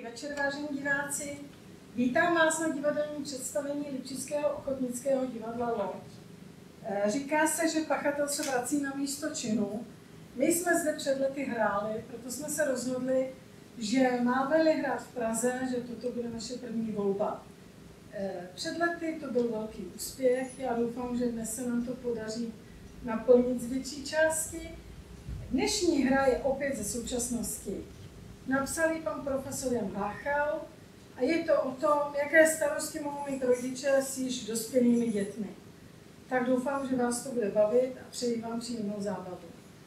večer, vážení diváci. Vítám vás na divadelním představení Lipčického ochotnického divadla Loď. Říká se, že pachatel se vrací na místo činu. My jsme zde před lety hráli, proto jsme se rozhodli, že máme-li hrát v Praze, že toto bude naše první volba. Před lety to byl velký úspěch, já doufám, že dnes se nám to podaří naplnit z větší části. Dnešní hra je opět ze současnosti. Napsal ji pan profesor Jan Váchal a je to o tom, jaké starosti mohou mít rodiče s již dospělými dětmi. Tak doufám, že vás to bude bavit a přeji vám příjemnou zábavu.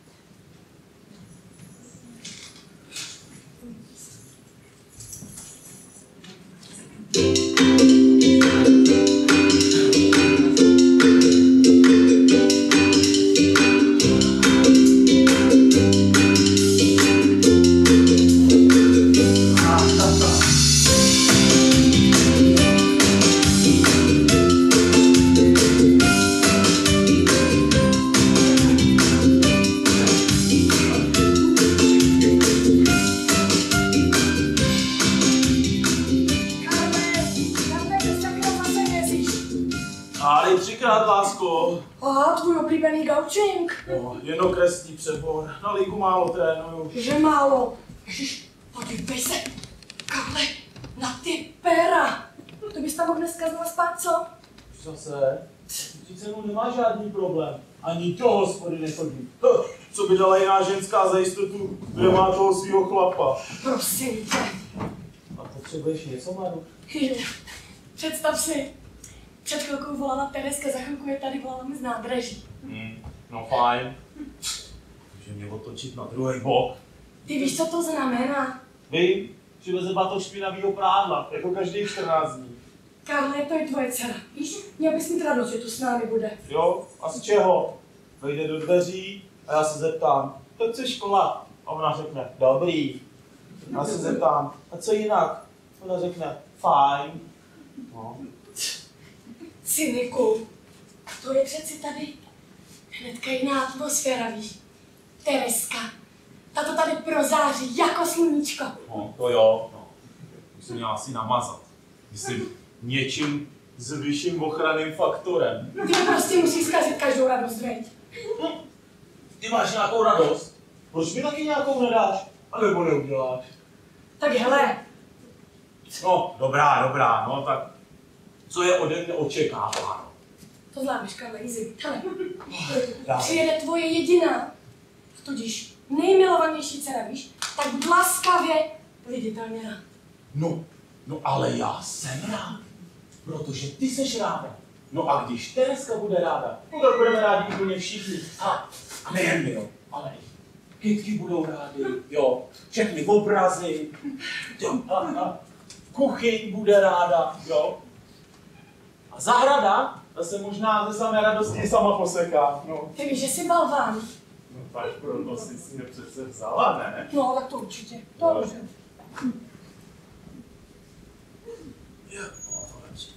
Lásko. Aha, tvůj oblíbený gaučink. Jen okresní přebor. Na ligu málo trénuju. Že málo. Ježiš, podívej se. Karle, na ty péra. To bys tam mohl dneska znova spát, co? Zase? Vždyť se mnou nemá žádný problém. Ani do hospody nechodí. Co by dala jiná ženská za jistotu, kde má toho svýho chlapa. Prosím tě. A potřebuješ něco, Maru? Představ si. Před chvilkou volala Tereska, za chvilku je tady, volala mi z nádraží. No fajn. Může mě otočit na druhý bok. Ty víš, co to znamená? Vím, že veze batoh špinavýho prádla, jako každých 14 dní. Karle, to je tvoje dcera. Víš, měl bys mít radost, že tu s námi bude. Jo, a z čeho? Vejde do dveří a já se zeptám, tak co je škola? A ona řekne, dobrý. Já se zeptám, a co jinak? Ona řekne, fajn. No. Syniku, to je přeci tady hnedka jiná atmosféra, víš. Tereska, ta to tady prozáří jako sluníčko. No, to jo, no. Musím měla asi namazat. Myslím, něčím s vyšším ochranným faktorem. Ty prostě musíš zkazit každou radost, veď. Ty máš nějakou radost? Proč mi taky nějakou nedáš? A nebo neuděláš? Tak hele. No, dobrá, no tak co je ode mě očekáváno? To zvládneš, Karle, easy. Hele, přijede tvoje jediná, tudíž nejmilovanější dcera, víš, tak laskavě, viditelně rád. No ale já jsem rád, protože ty seš ráda. No a když Tereska bude ráda, no tak budeme rádi úplně všichni. A nejen my, jo, ale kytky budou rádi, jo, všechny obrazy, jo, a kuchyň bude ráda, jo. A zahrada, ta se možná ze samé radosti sama poseká, no. Ty víš, že jsi balván. No tak proto jsi mě přece vzala, ne? No, tak to určitě, to může. Jo, to lepší.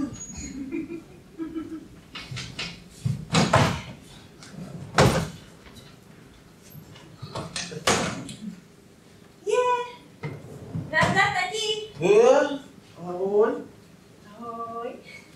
Nazdar, tati! Ahoj. Ahoj.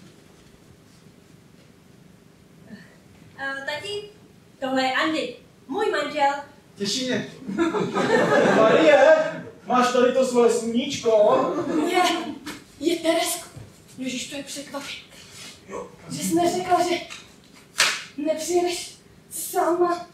Tati, tohle je Andy, můj manžel. Těší mě. Marie, máš tady to svoje sluníčko? Je Teresko. Ježiš, to je překvapení. Že jsi neřekla, že nepřijedeš sama.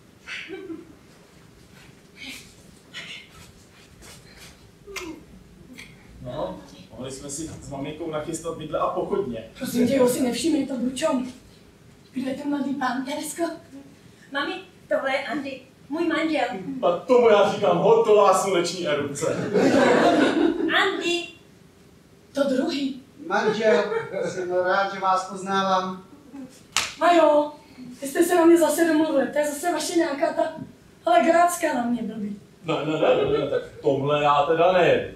No, mohli jsme si s maminkou nachystat bydle a pochodně. Prosím tě, jo, si nevšimej to bručom. Kde je ten mladý pán, Teresko? Mami, tohle je Andy, můj manžel. A tomu já říkám hotová sluneční erupce. Andy! To druhý. Manžel, jsem rád, že vás poznávám. A jo, vy jste se na mě zase domluvili, to je zase vaše nějaká ta legrácká na mě, blbý. Ne, tak tomhle já teda nejedu.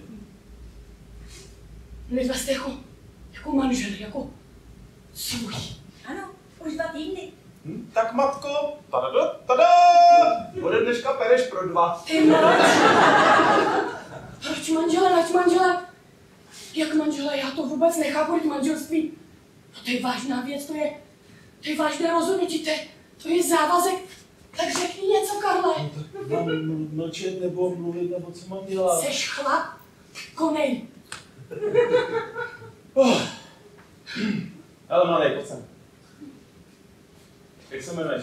Vy jste jako manžel, jako svůj. Ano, už 2 týdny. Tak matko, tada! Ode dneška pereš pro 2. Ty mladí. Proč manžele stať manželé. Jak manželé, já to vůbec nechápu, jak manželství. No to je vážná věc, to je vážné rozhodnutí, to je závazek. Tak řekni něco, Karle. No tak mám mlčet nebo mluvit, nebo co mám dělat? Seš chlap? Konej. Ale malej, pojď sem. Jak se jmenuješ?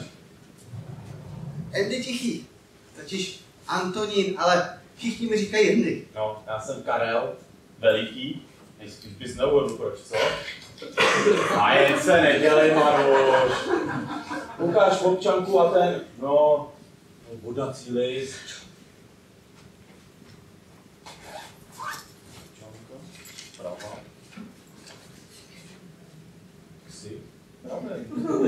Andy Tichý. Totiž Antonín, ale všichni mi říkají Andy. No, já jsem Karel, veliký. Nejspíš bys neuhodl, proč, co? A jen se nedělej, Maroš. Ukáž občanku a ten, no, vodací list. Občanka, prava. Ksy, pravej.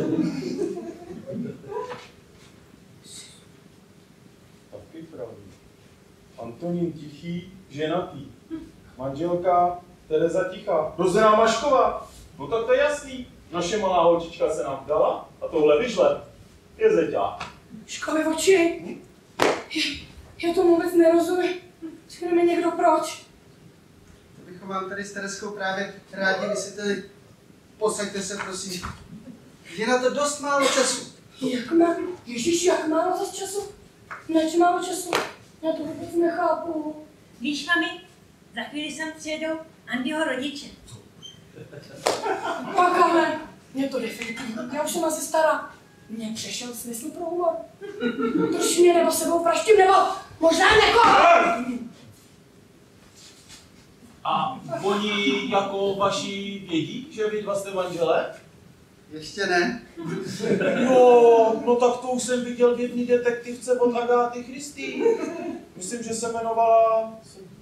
Taky pravý. Antonín Tichý, ženatý. Manželka Tereza Tichá. Rozená Mašková. No tak to je jasný. Naše malá holčička se nám vdala a tohle vyžle. Je zeťák. Školy oči. Já tomu vůbec nerozumím. Řekne mi někdo proč. To bychom vám tady s Tereskou právě rádi vysvětlili. Posaďte se, prosím. Je na to dost málo času. Ježíš, jak málo zas času? Neč málo času? Já to vůbec nechápu. Víš, mami, za chvíli sem přijedou Andyho rodiče. Pak ale, mě to definitivní. Já už jsem asi stará. Mně přešel smysl pro humor. Drž mě nebo sebou praštím, nebo možná někoho! A oni jako vaši vědí, že vy dva jste manželé? Ještě ne. No tak to už jsem viděl v jedné detektivce od Agáty Christy. Myslím, že se jmenovala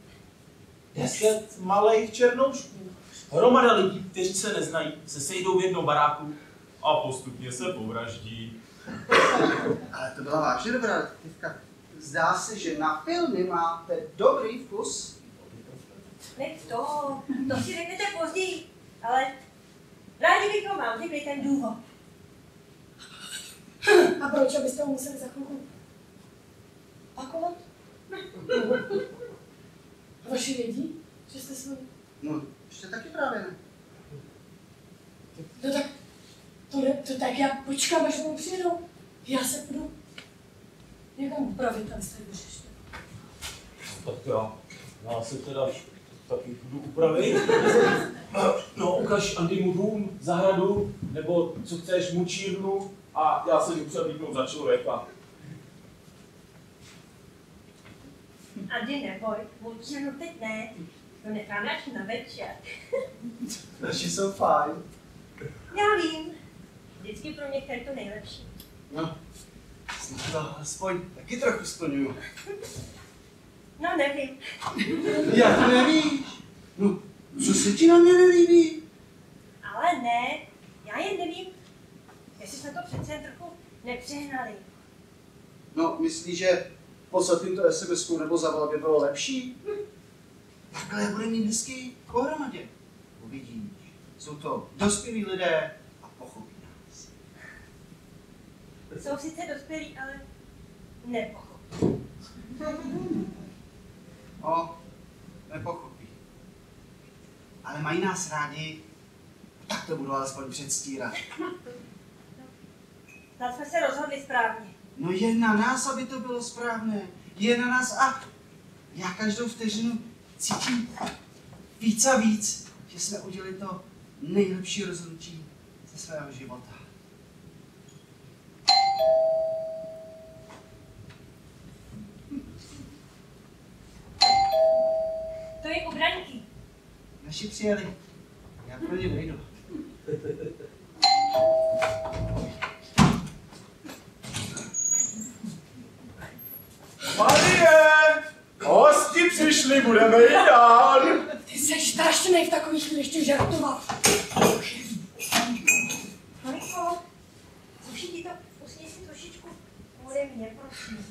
10 malých černoušků. Hromada lidí, kteří se neznají, se sejdou v jednom baráku a postupně se povraždí. Ale to byla vážně dobrá detektivka. Zdá se, že na filmy máte dobrý vkus. Nech to si řeknete později, ale rádi bychom vám řekli ten důvod. A proč abyste ho museli za chvilku pakovat? Vaši vědí, že jste svoji? No, ještě taky právě ne. No tak, to tak já počkám, až mu přijedou. Já se půjdu někam upravit, abyste ji vyřešili. Tak já se teda taky budu upravit. No, ukaž Andymu dům, zahradu, nebo co chceš, mučírnu a já se jdu převlíknout za člověka. Andy, neboj, mučírnu teď ne, to necháme až na večer. Naši jsou fajn. Já vím, vždycky pro některé to nejlepší. No, to aspoň taky trochu splňuju. No nevím. Jak nevíš? No, co se ti na mě nelíbí? Ale ne, já jen nevím, jestli jsme to přece trochu nepřehnali. No, myslíš, že poslat jim to SMS-ku nebo zavolat by bylo lepší? Takhle bude mít hezky pohromadě. Uvidíš, jsou to dospělí lidé a pochopí nás. Jsou sice dospělí, ale nepochopí. No, nepochopí. Ale mají nás rádi, tak to budu alespoň předstírat. Snad jsme se rozhodli správně. No je na nás, aby to bylo správné. Je na nás a já každou vteřinu cítím víc a víc, že jsme udělali to nejlepší rozhodnutí ze svého života. To je u Braňky. Naši přijeli. Já pro ně nejdu. Marie! Hosti přišli, budeme jít dál! Ty seš strašný v takový chvíli ještě žartovat. Maliko, sluší ti to, usni si trošičku ode mě, prosím.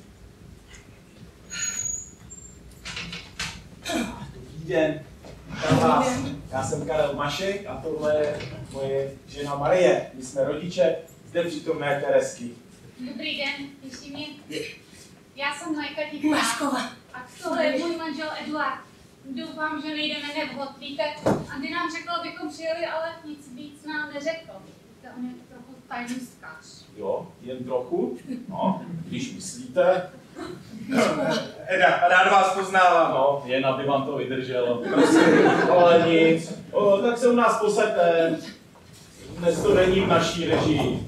Dobrý den. Já jsem Karel Mašek a tohle je moje žena Marie. My jsme rodiče zde přítomné Teresky. Dobrý den, ještě mě. Já jsem Majka Tichá Maškova. a tohle je můj manžel Eduard. Doufám, že nejdeme nevhod. Víte, Andy nám řekl, abychom přijeli, ale nic víc nám neřekl. Víte, on je to trochu tajnůstkař. Jo, jen trochu? No, když myslíte. Eda, rád vás poznávám. No, jen aby vám to vydrželo. Prosím, ale nic. Tak se u nás posaďte. Dnes to není v naší režii.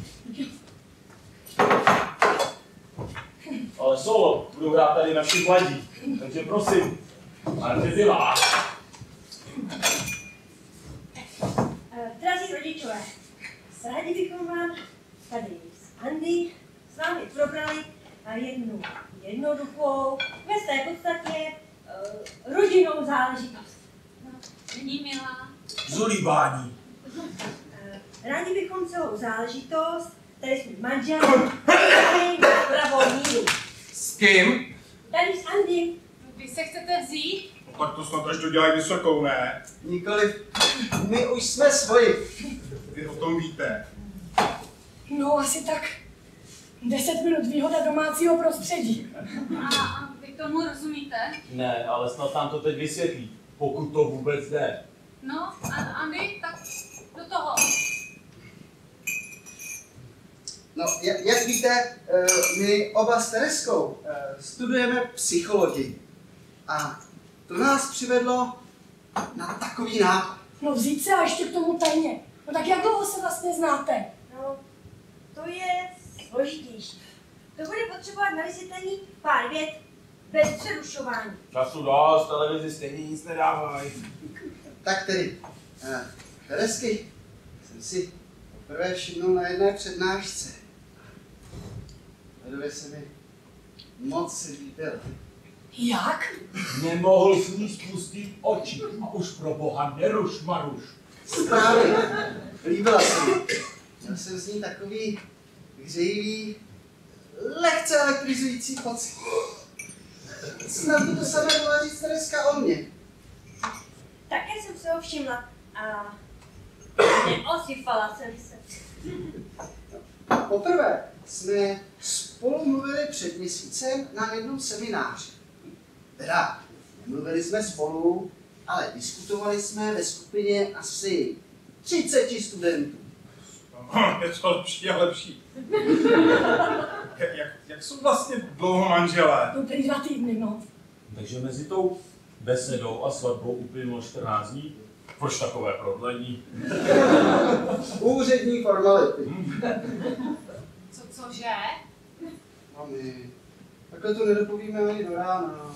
Ale solo budu hrát tady naši mladí. Takže prosím, Marty vás. Drazí rodičové, rádi bychom vám tady s Andy s vámi probrali jednu jednoduchou, ve své podstatě rodinnou záležitost. No, není milá. Zulíbání. Rádi bychom celou záležitost, tady s mým manželem, dali na pravou míru. S kým? Tady s Andym. Vy se chcete vzít? No, tak to snad až dodělají vysokou, ne? Nikoliv, my už jsme svoji. Vy o tom víte. No, asi tak 10 minut výhoda domácího prostředí. A vy tomu rozumíte? Ne, ale snad nám to teď vysvětlí, pokud to vůbec jde. No, Andy, tak do toho. No, jak víte, my oba s Tereskou studujeme psychologii. A to nás přivedlo na takový nápad. No vzít se a ještě k tomu tajně. No tak jak dlouho se vlastně znáte? No, to je složitější. To bude potřebovat na vysvětlení pár vět bez přerušování. Času dost, televizi stejně nic nedávají. Tak tedy, Teresky jsem si poprvé všimnul na jedné přednášce. Ledově se mi moc líbil. Jak? Nemohl s ní spustit oči a už pro boha neruš, Maruš. Správně, líbila se mi. Měl jsem z ní takový hřejivý, lehce elektrizující pocit. Snad by to samé mohla říct Tereska o mně. Také jsem se ho všimla a neosypala jsem se. Poprvé jsme spolu mluvili před měsícem na jednom semináři. Teda, nemluvili jsme spolu, ale diskutovali jsme ve skupině asi 30 studentů. Je to lepší a lepší. Jak jsou vlastně dlouho manželé? No prý 2 týdny, no. Takže mezi tou besedou a svatbou uplynulo 14 dní. Proč takové prodlení? Úřední formality. Cože? Mami, takhle to nedopovíme ani do rána.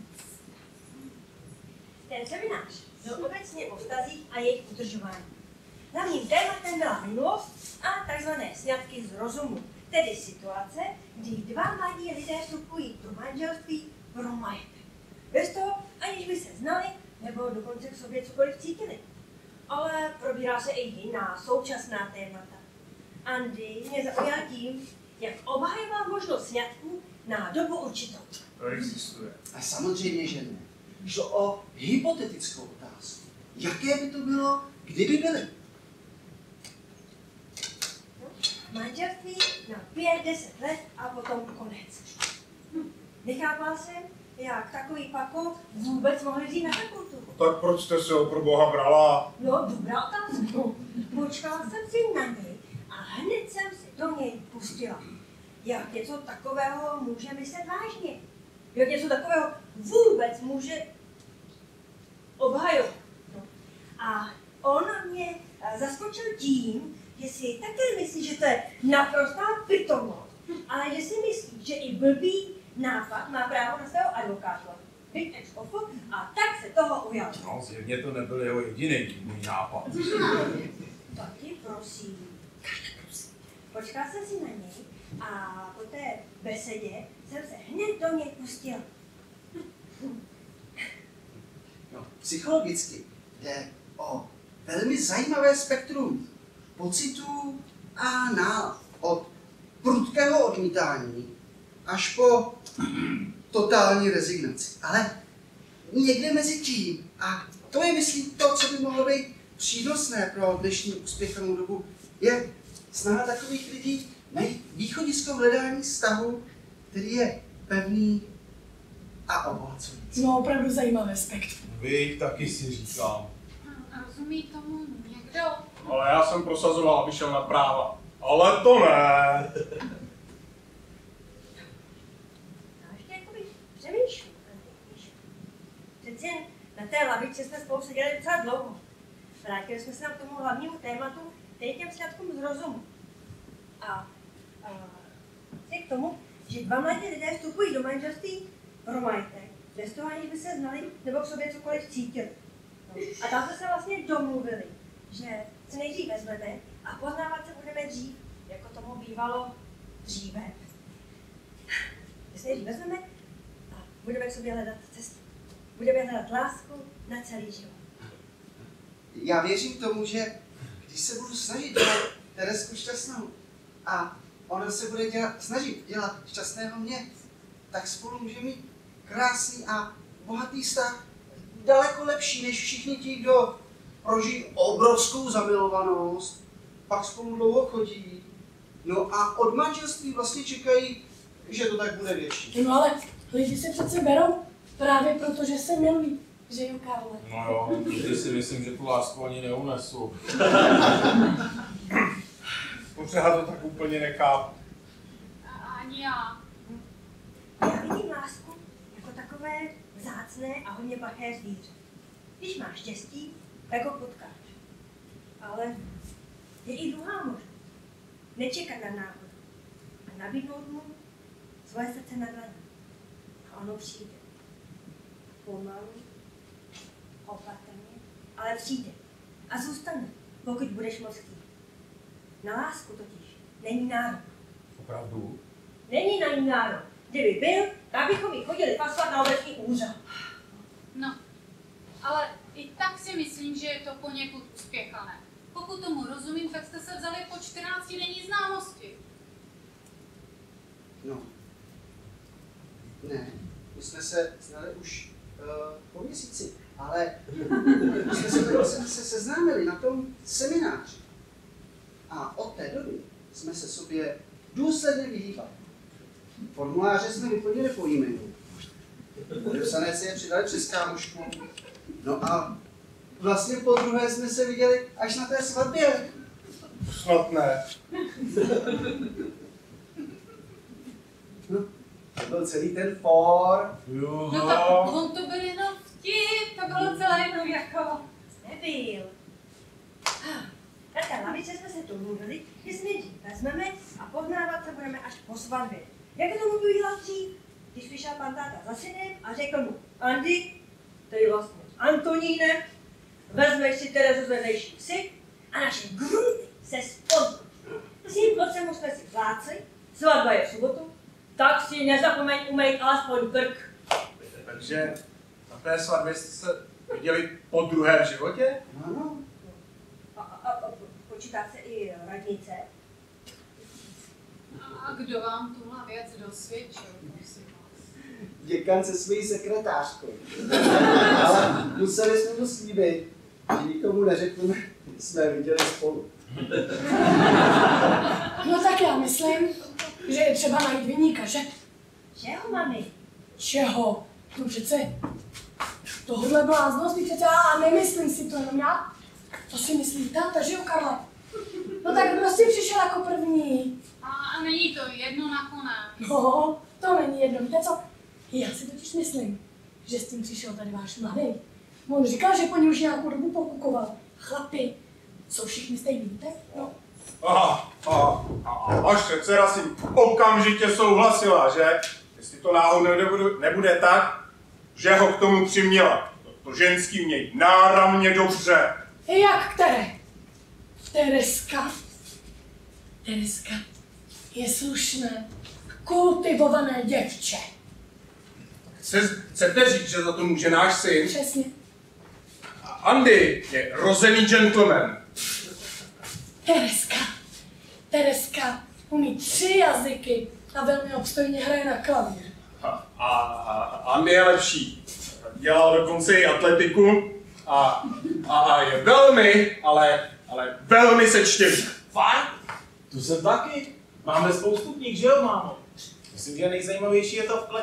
Ten seminář byl obecně o vztazích a jejich udržování. Hlavním tématem byla minulost a tzv. Sňatky z rozumu, tedy situace, kdy 2 mladí lidé vstupují do manželství pro majetek. Bez toho, aniž by se znali nebo dokonce k sobě cokoliv cítili. Ale probírá se i jiná současná témata. Andy mě zaujal tím, jak obhajoval možnost sňatku na dobu určitou. To existuje. A samozřejmě, že ne. Šlo o hypotetickou otázku. Jaké by to bylo, kdyby byly? Manželství na 5-10 let a potom konec. Nechápal jsem, jak takový pako vůbec mohl jít na fakultu. Tak proč jste se ho pro boha brala? No, dobrá otázka. Počkala jsem si na něj a hned jsem se do něj pustila. Jak něco takového může myslet vážně? Jak něco takového vůbec může obhajovat? No. A on mě zaskočil tím, že si také myslí, že to je naprostá pitomost, ale že si myslí, že i blbý nápad má právo na svého advokáta. Big ex ofo, a tak se toho ujal. No, zjevně to nebyl jeho jediný divný nápad. Taky prosím. Počkal jsem si na něj a po té besedě jsem se hned do něj pustila. No, psychologicky jde o velmi zajímavé spektrum pocitů a nálad. Od prudkého odmítání až po totální rezignaci. Ale někde mezi tím, a to je, myslím, to, co by mohlo být přínosné pro dnešní úspěchanou dobu, je snaha takových lidí najít východisko v hledání vztahu, který je pevný a obohacující. No, opravdu zajímavé spektrum. Vy taky si říkám. Rozumí tomu někdo? Ale já jsem prosazoval, aby šel na práva. Ale to ne. Já ještě jakoby přemýšlím. Přeci jen na té lavičce jsme spolu seděli docela dlouho. Vrátili jsme se k tomu hlavnímu tématu, tedy těm sňatkům z rozumu. A k tomu, že dva mladí lidé vstupují do manželství pro majetek, bez toho, aniž by se znali nebo k sobě cokoliv cítili. No. A tam jsme se vlastně domluvili, že se nejdřív vezmeme a poznávat se budeme dřív, jako tomu bývalo dříve. Že se nejdřív vezmeme a budeme k sobě hledat cestu. Budeme hledat lásku na celý život. Já věřím tomu, že když se budu snažit dělat Teresku šťastnou a ona se bude snažit dělat šťastného mě, tak spolu můžeme mít krásný a bohatý vztah, daleko lepší než všichni ti, kdo prožijí obrovskou zamilovanost, pak spolu dlouho chodí, no a od manželství vlastně čekají, že to tak bude věčně. No ale lidi se přece berou právě proto, že se milují, že jo, Karle? No jo, když si myslím, že tu lásku ani neunesu. Pořád to tak úplně nechápu. Ani já. Já vidím lásku jako takové vzácné a hodně plaché zvíře. Když máš štěstí, tak ho potkáš. Ale je i druhá možnost. Nečekat na náhodu a nabídnout mu svoje srdce na dlaní. A ono přijde. Pomalu, opatrně, ale přijde. A zůstane, pokud budeš moc chtít. Na lásku totiž není nárok. Opravdu? Není na ní nárok. Kdyby byl, tak bychom ji chodili pasovat na obecní úřad. No, ale i tak si myslím, že je to poněkud uspěchané. Pokud tomu rozumím, tak jste se vzali po 14denní známosti. No. Ne, my jsme se znali už po měsíci, ale my jsme se seznámili na tom semináři. A od té doby jsme se sobě důsledně vyhýbali. Formuláře jsme vyplnili po e-mailu. Podepsané si je přidali přes kámošku. No a vlastně po druhé jsme se viděli až na té svatbě. Snad ne. No, to byl celý ten for. Jo. No tak on to byl jenom vtip, to bylo celé jenom jako... Nebyl. Na té lavice jsme se domluvili, že si nejdřív vezmeme a poznávat se budeme až po svatbě. Jak to mu bývalo dřív, když vyšel pan táta za synem a řekl mu, Andy, tedy vlastně Antoníne, vezmeš si Terezu z vedlejší vsi a naše grunty se spodní. Tím nocem už jsme si vlácli, svatba je v sobotu, tak si nezapomeň umýt alaspoň krk. Takže na té svatbě jste se viděli po druhé v životě? Ano. A počítá se i radnice. A kdo vám tuhle věc dosvědčil, prosím vás? Děkan se svojí sekretářkou. Ale museli jsme mu slíbit, že nikomu neřekneme, že jsme je viděli spolu. No tak já myslím, že je třeba najít viníka, že? Čeho, mami? Čeho? No přece tohle bláznosti přece já nemyslím si to jenom já. To si myslí táta, že jo, Karle? No tak kdo si přišel jako první? A není to jedno nakonec. No, to není jedno. Víte co? Já si totiž myslím, že s tím přišel tady váš mladý. On říkal, že po ní už nějakou dobu pokukoval. Chlapi, jsou všichni stejný, víte? No. A vaše dcera si okamžitě souhlasila, že? Jestli to náhodou nebude tak, že ho k tomu přiměla. To ženský měj náramně dobře. Jak které? Tereska je slušné, kultivované děvče. Chcete říct, že za to může náš syn? Přesně. Andy je rozený gentleman. Tereska umí 3 jazyky a velmi obstojně hraje na klavír. A Andy je lepší. Dělal dokonce i atletiku a je velmi, ale velmi sečtěvý. Fajn, tu jsem taky. Máme spoustu knih, že jo, mámo? Myslím, že nejzajímavější je to v kletnici.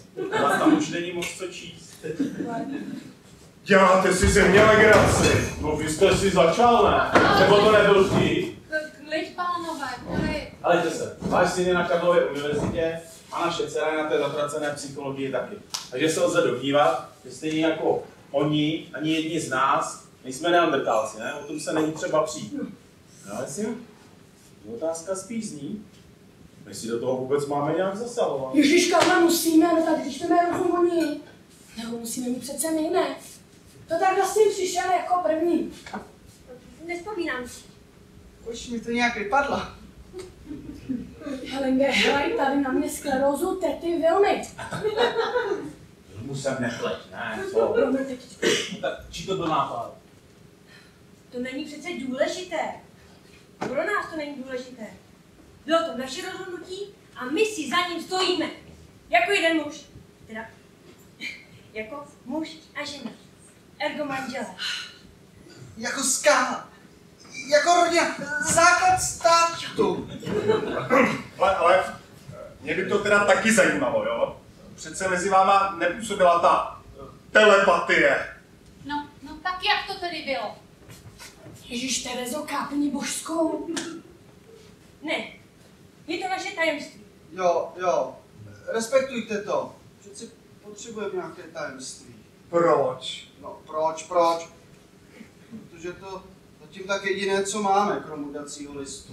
Vás tam už není moc co číst. Děláte si ze mě legraci. No vy jste si začal, ne? Nebo to nebyl vtip? Klid, pánové, klid. Helejte se, váš syn je na Karlově univerzitě a naše dcera je na té zatracené psychologii taky. Takže se lze domnívat, že stejně jako oni, ani jedni z nás, nejsme neandertálci, ne? O tom se není třeba přijít. No ale si, otázka spíš zní, my si do toho vůbec máme nějak zasahovat. Ježiška, musíme, no tak když jsme rozum oni. Nebo musíme mít přece my, ne? To tak vlastně přišel jako první. Nespomínám si. Už mi to nějak vypadlo. Helenge, hraj tady na mě sklerózu tety Vilmy. Filmu jsem nepleť, ne? Co? No tak čí to byl nápad? To není přece důležité. Pro nás to není důležité. Bylo to naše rozhodnutí a my si za ním stojíme. Jako jeden muž. Teda, jako muž a žena. Ergo manželé. Jako skála. Jako rodina. Základ státu. Ale mě by to teda taky zajímalo, jo? Přece mezi váma nepůsobila ta telepatie. No tak jak to tedy bylo? Ježíš, Terezo, kápni božskou. Ne, je to naše tajemství. Jo. Respektujte to. Přeci potřebujeme nějaké tajemství. Proč? No, proč? Protože to zatím tak jediné, co máme, krom udacího listu.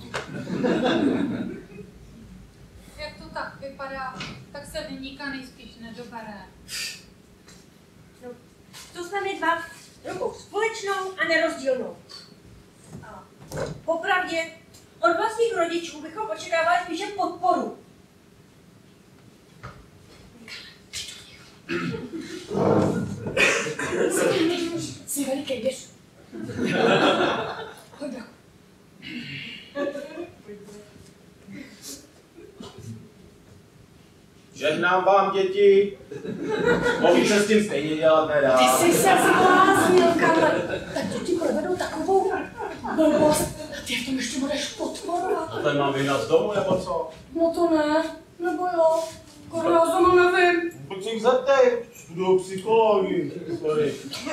Jak to tak vypadá, tak se vyníka nejspíš nedobere. No, to jsme my dva rukou společnou a nerozdílnou. A popravdě, od vlastních rodičů bychom očekávali spíše podporu. Jsi veliký, jdeš. Pojď. Žehnám vám, děti. Mohl se s tím stejně dělat nedá. Ty jsi se zbláznil, Karle. Tak děti provedou takovou blbost. Ty v tom ještě budeš podporovat. A ten mám vyhnat z domu, nebo co? No to ne, nebo jo. Skoro já sama nevím. Pojď si jich zeptej, studuju psychologii. Sorry.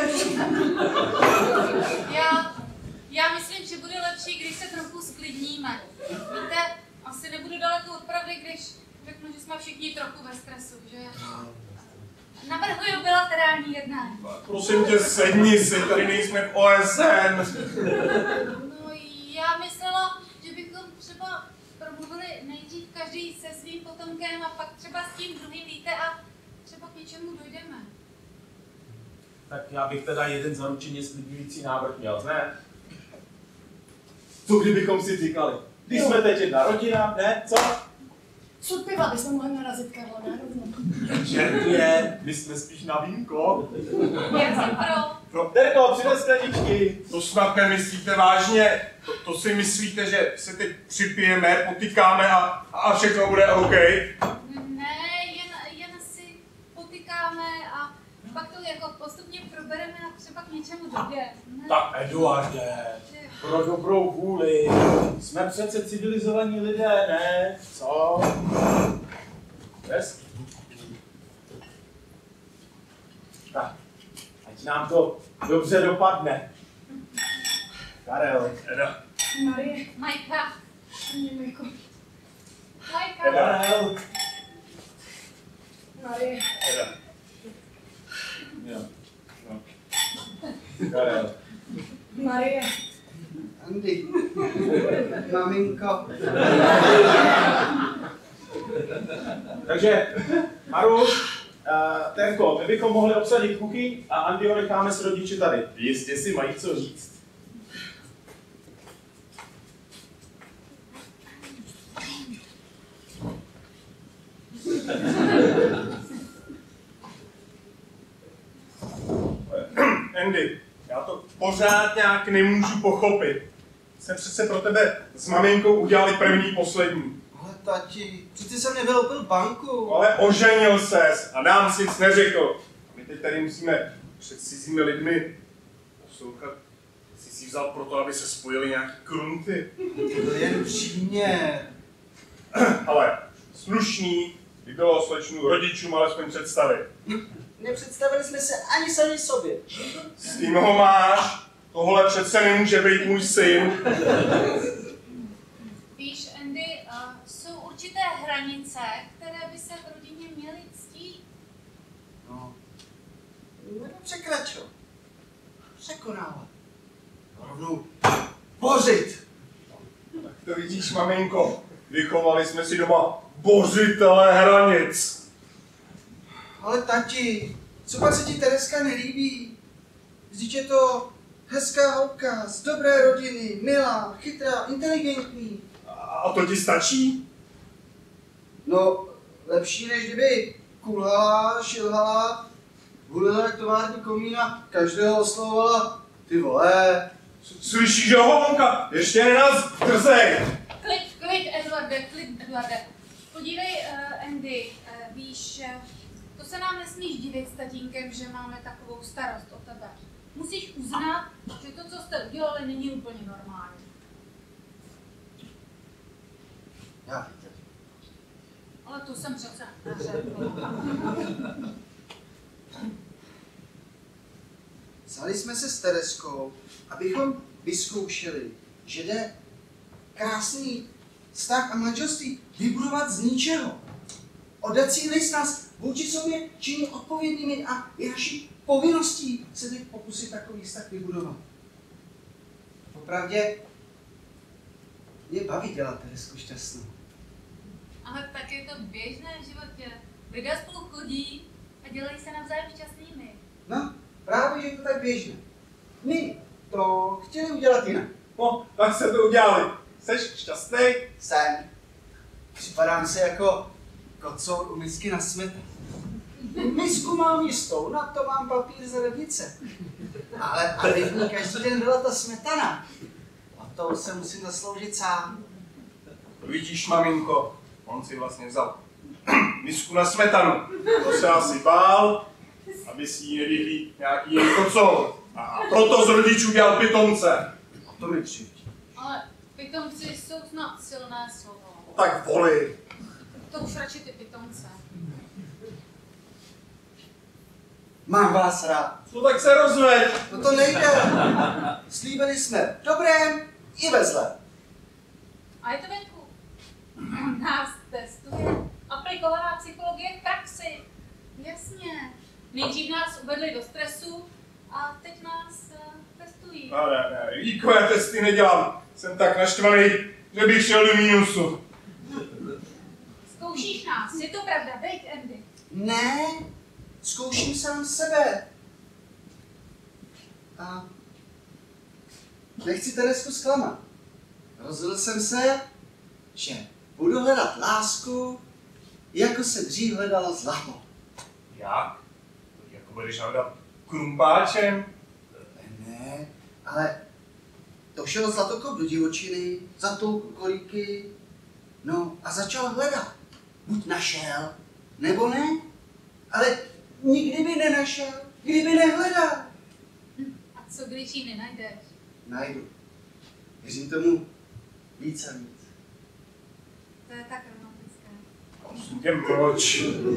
Já myslím, že bude lepší, když se trochu sklidníme. Víte, asi nebudu daleko od pravdy, když řeknu, že jsme všichni trochu ve stresu, že? Navrhuju bilaterální jednání. Prosím tě, sedni si, tady nejsme v OSN. No, já myslela, že bychom třeba promluvili nejdřív každý se svým potomkem a pak třeba s tím druhým, víte, a třeba k něčemu dojdeme. Tak já bych teda jeden zaručeně sklidňující návrh měl, ne? Co kdybychom si říkali? Když jsme teď jedna rodina, ne? Co? Sud piva bychom mohli narazit, Karla, ne? Čertě, my jsme spíš na vínko. Jak jsem pro? Terko, přines skleničky. To snad nemyslíte vážně? To si myslíte, že se teď připijeme, potykáme a všechno bude OK? Ne, jen si potykáme a pak to jako postupně probereme a třeba k něčemu dojde. Ne? Tak Eduarde, pro dobrou vůli. Jsme přece civilizovaní lidé, ne? Co? Bez? Tak, ať nám to dobře dopadne. Karel. Eda. Marie, Majka. Majko. Majka. Karel. Marie. Eda. Jo. No. Karel. Marie. Andy. Maminko. Takže, Maru, Terko, my bychom mohli obsadit kuchyň a Andyho necháme s rodiči tady. Jistě si mají co říct. Andy, já to pořád nějak nemůžu pochopit. Jsme přece pro tebe s maminkou udělali první, poslední. Ale tati, přeci jsem nevyloupil banku. Ale oženil ses a nám si nic neřekl. A my teď tady musíme před cizími lidmi poslouchat. Jsi si vzal proto, aby se spojili nějaký krunty. To jen přímě. Ale slušný, by bylo slečnu rodičům alespoň představit. Nepředstavili jsme se ani sami sobě. S tím ho máš, tohle přece nemůže být můj syn. Víš, Andy, jsou určité hranice, které by se v rodině měly ctít. No, nepřekračil. Překonávat. Rovnou bořit. Tak to vidíš, maminko, vychovali jsme si doma bořitele hranic. Ale tati, co pak se ti Tereska nelíbí? Vždyť je to hezká holka, z dobré rodiny, milá, chytrá, inteligentní. A to ti stačí? No, lepší než kdyby kulhala, šilhala, hulila jak tovární komín a každého oslovovala ty vole. Slyšíš, jo, honka? Ještě nás drzej. Klid, Edwarde. Podívej, Andy, víš, to se nám nesmíš divit s tatínkem, že máme takovou starost o tebe. Musíš uznat, že to, co jste udělali, není úplně normální. Já víte. Ale to jsem přece neřekla. Vzali jsme se s Tereskou, abychom vyzkoušeli, že jde krásný vztah a manželství vybudovat z ničeho. Oddat si list nás vůči sobě činí odpovědnými a je naší povinností se teď pokusit takový vztah vybudovat. Popravdě mě baví dělat Teresku šťastnou. Ale tak je to běžné v životě. Lidé spolu chodí a dělají se navzájem šťastnými. No, právě, že je to tak běžné. My to chtěli udělat jinak. No, tak se to udělali. Jseš šťastný? Jsem. Připadám se jako kocour u misky na smetanu. Misku mám jistou, na to mám papír z lednice. Ale aby v ní každý den byla ta smetana. A to se musím zasloužit sám. Vidíš, maminko, on si vlastně vzal misku na smetanu. To se asi bál, aby si ji nevyhlí nějaký jiný kocour. A proto z rodičů dělal pitomce. A to mi křivdí. Ale pitomci jsou snad silné slovo. Tak voli. To už radši ty pitomce. Mám vás rád. No tak se rozveď. No to nejde. Slíbili jsme v dobrém i ve zlém. A je to venku. On nás testuje. Aplikovaná psychologie v praxi. Jasně. Nejdřív nás uvedli do stresu a teď nás testují. No ne, výkové testy nedělám. Jsem tak naštvaný, že bych šel do mínusu. Zkoušíš nás, je to pravda, veď, Andy. Ne, zkouším sám sebe. A nechci Teresku zklamat. Rozhodl jsem se, že budu hledat lásku, jako se dřív hledalo zlato. Jak? Jako budeš hledat krumpáčem? Ne, ale došel zlatokop do divočiny, zatloukl kolíky, no a začal hledat. Buď našel, nebo ne, ale nikdy by nenašel, kdyby nehledal. A co když ji nenajdeš? Najdu. Věřím tomu víc a víc. To je tak romantické. Prosím tě, proč?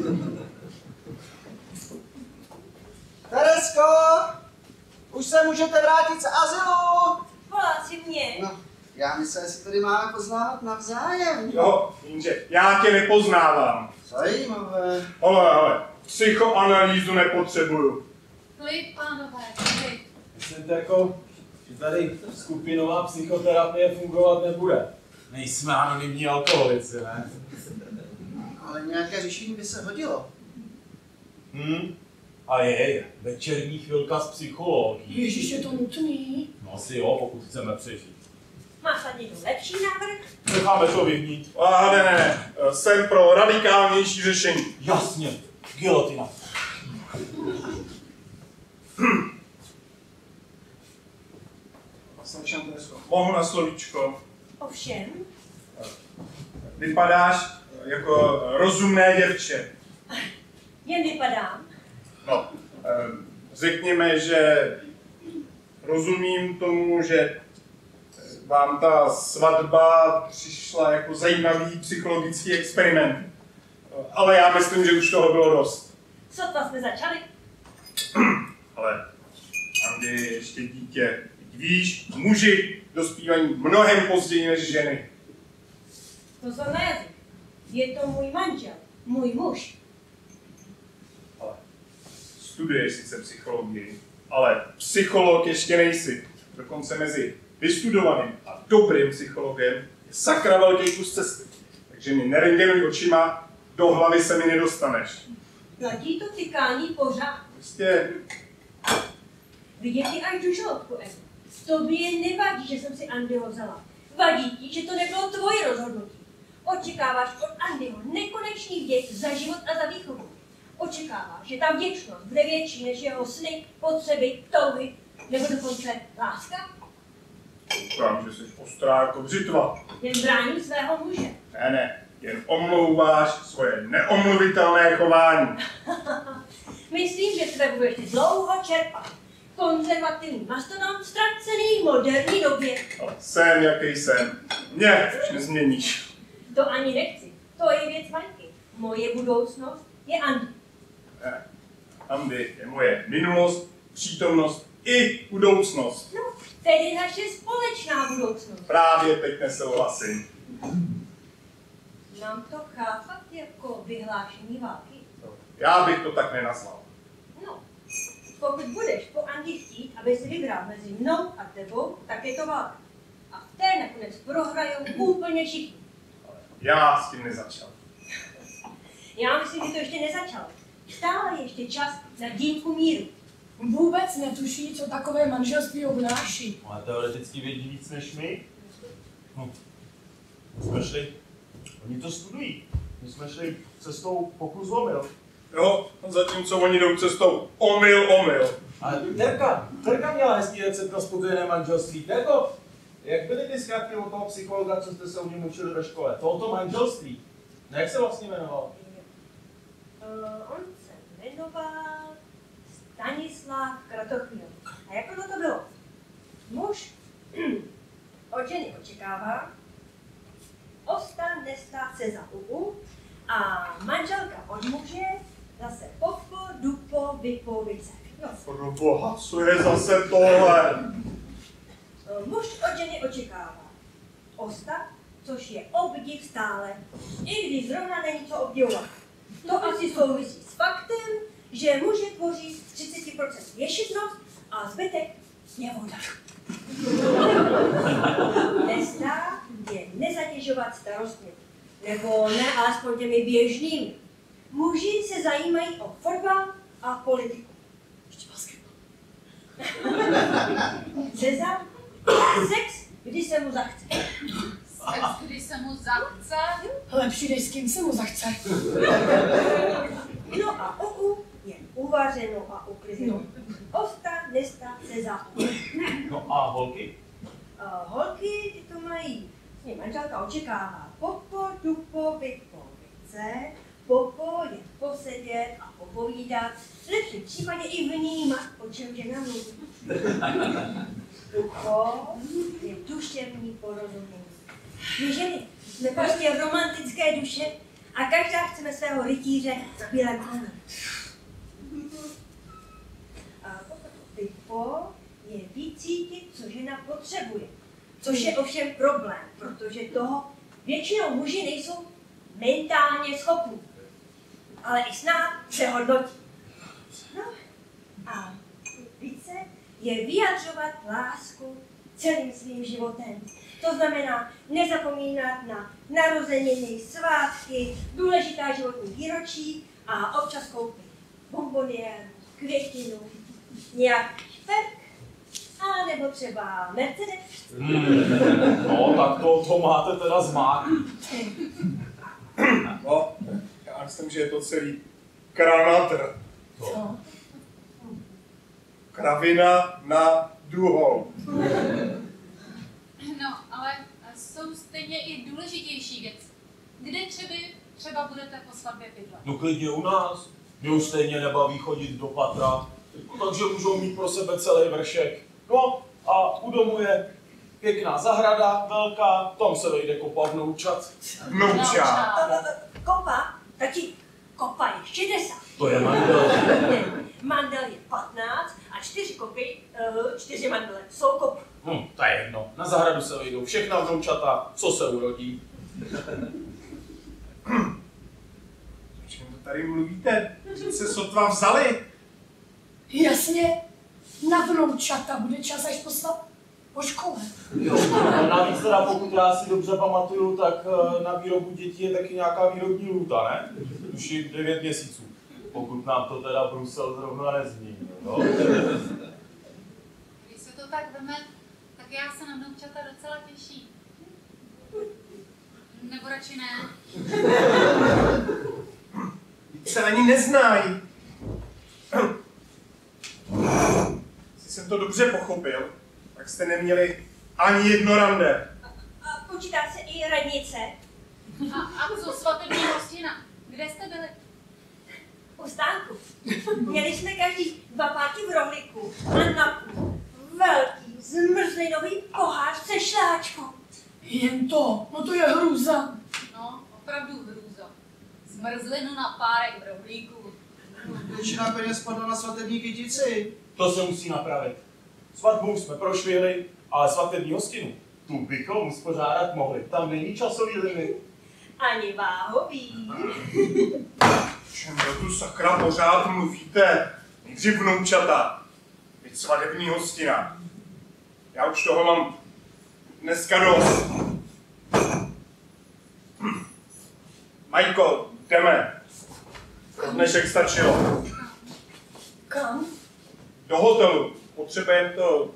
Teresko, už se můžete vrátit z azylu. Volá si mě. No, já myslím, že se tady máme poznávat navzájem. Jo, jenže já tě nepoznávám. Zajímavé. Ale, psychoanalýzu nepotřebuju. Klid, pánové, klid. Myslíte jako, že tady skupinová psychoterapie fungovat nebude? Nejsme anonymní alkoholici, ne? Ale nějaké řešení by se hodilo. A je, večerní chvilka s psychologií. Ježíš, je to nutný. No asi jo, pokud chceme přežít. Máš tady někdo lepší návrh? Necháme to vyhnít. A ne, jsem pro radikálnější řešení. Jasně, gilotina. Slečna Teresko, mohu na slovíčko. Ovšem, Vypadáš jako rozumné děvče. jen vypadám. No, řekněme, že rozumím tomu, že vám ta svatba přišla jako zajímavý psychologický experiment. Ale já myslím, že už toho bylo dost. Sotva jsme začali. Ale Andy je ještě dítě. Víš, muži dospívají mnohem později než ženy. Pozor na jazyk. Je to můj manžel, můj muž. Ale studuješ sice psychologii, ale psycholog ještě nejsi. Dokonce mezi vystudovaným a dobrým psychologem je sakra velký kus cesty. Takže mi nerengenuj očima, do hlavy se mi nedostaneš. Platí to tykání pořád. Prostě Vidět ti až do žaludku, Evo. Tobě nevadí, že jsem si Andyho vzala. Vadí ti, že to nebylo tvoje rozhodnutí. Očekáváš od Andyho nekonečný vděk za život a za výchovu. Očekáváš, že ta vděčnost bude větší než jeho sny, potřeby, touhy, nebo dokonce láska? koukám, že jsi ostrá jako břitva. Jen bráním svého muže. Ne, jen omlouváš svoje neomluvitelné chování. Myslím, že tebe budeš dlouho čerpat. Konzervativní mastodon ztracený v moderní době. Ale jsem, jaký jsem. Mě už nezměníš. To ani nechci. To je věc Vaňky. Moje budoucnost je Andy. Ne. Andy je moje minulost, přítomnost i budoucnost. No, tedy naše společná budoucnost. Právě teď nesouhlasím. Mám to chápat jako vyhlášení války? Já bych to tak nenazval. No, pokud budeš po Andy chtít, aby si vybral mezi mnou a tebou, tak je to válka. A v té nakonec prohrajou úplně všichni. Já s tím nezačal. Já myslím, že to ještě nezačalo. Stále ještě čas na dýmku míru. Vůbec netuší, co takové manželství obnáší. Ale teoreticky vědí víc než my. No. Jsme šli, oni to studují. My jsme šli cestou pokus omyl. Jo, zatímco oni jdou cestou omyl. Ale Terka měla hezký recept na spokojené manželství. Terko, jak byly ty zkratky od toho psychologa, co jste se o něm učili ve škole? Tohoto manželství. Ne, jak se vlastně jmenoval? On se jmenoval Stanislav Kratochvíl. A jak ono to bylo? Muž od ženy očekává, osta nestá se za a manželka od muže zase popo, dupo, vypo, vice. No. Pro boha, co je zase tohle? Muž od ženy očekává osta, což je obdiv stále, i když zrovna není co obdivovat. To asi souvisí s faktem, že muže tvoří z 30% ješitnost a zbytek je voda. Nestá je nezatěžovat starostmi, nebo ne alespoň těmi běžnými. Muži se zajímají o fotbal a politiku. Ještě basketbal. Cezar, sex, když se mu zachce. Sex, když se mu zachce. Lepší než s kým se mu zachce. No a je uvařeno a uklizeno. Osta, nesta, Cezar. No a holky? Holky, ty to mají. Manželka očekává popo, dupo, vypo, vice. Popo je posedět a popovídat. V lepším případě i vnímat, o čem žena mluví. Dupo je duševní porozumění. My ženy jsme prostě romantické duše a každá chceme svého rytíře na bílém koni. A pokud vypo je vycítit, co žena potřebuje. Což je ovšem problém, protože toho většinou muži nejsou mentálně schopní. Ale i snaha se hodnotí. No a více je vyjadřovat lásku celým svým životem. To znamená nezapomínat na narozeniny, svátky, důležitá životní výročí a občas koupit bomboniér, květinu, nějaký šperk, a nebo třeba Mercedes. No, tak to máte teda zmák. No, já myslím, že je to celý kranatr. Co? Kravina na druhou. No, ale jsou stejně i důležitější věci. Kde třeba budete po svatbě bydlet? No klidně u nás. Mě už stejně nebaví chodit do patra. Takže můžou mít pro sebe celý vršek. No a u domu je pěkná zahrada, velká, tam se vejde kopa vnoučat. Vnoučat. Kopa Tati, kopa je 60. To je mandel. Mandel je 15 a 4 kopy, 4 mandele jsou kop. To je jedno. Na zahradu se vejdou všechna vnoučata, co se urodí. O čem to tady mluvíte? Že se sotva vzali? Jasně, na vnoučata bude čas až po škole. Jo, a navíc teda, pokud já si dobře pamatuju, tak na výrobu dětí je taky nějaká výrobní lhůta, ne? Už je 9 měsíců. Pokud nám to teda Brusel zrovna nezmění, no? Když se to tak veme, tak já se na vnoučata docela těším. Nebo radši ne. Vždyť se ani neznají. Jestli jsem to dobře pochopil, tak jste neměli ani jedno rande. A počítá se i radnice. A co svatební hostina? Kde jste byli? U stánku. Měli jsme každý 2 párky v rohlíku a na půl velký zmrzlinový pohář se šláčkou. Jen to, no to je hrůza. No, opravdu hrůzo. Zmrzlinu na párek v rohlíku. Většina peněz padla na svatební kytici. To se musí napravit. Svatbu jsme prošvihli, ale svatební hostinu, tu bychom uspořádat mohli. Tam není časový limit. Ani váhový. Čem do tu sakra pořád mluvíte? Nejdřív vnoučata, teď svatební hostina. Já už toho mám dneska dost. Majko, jdeme. Pro dnešek stačilo. Kam? Do hotelu. Potřebujeme to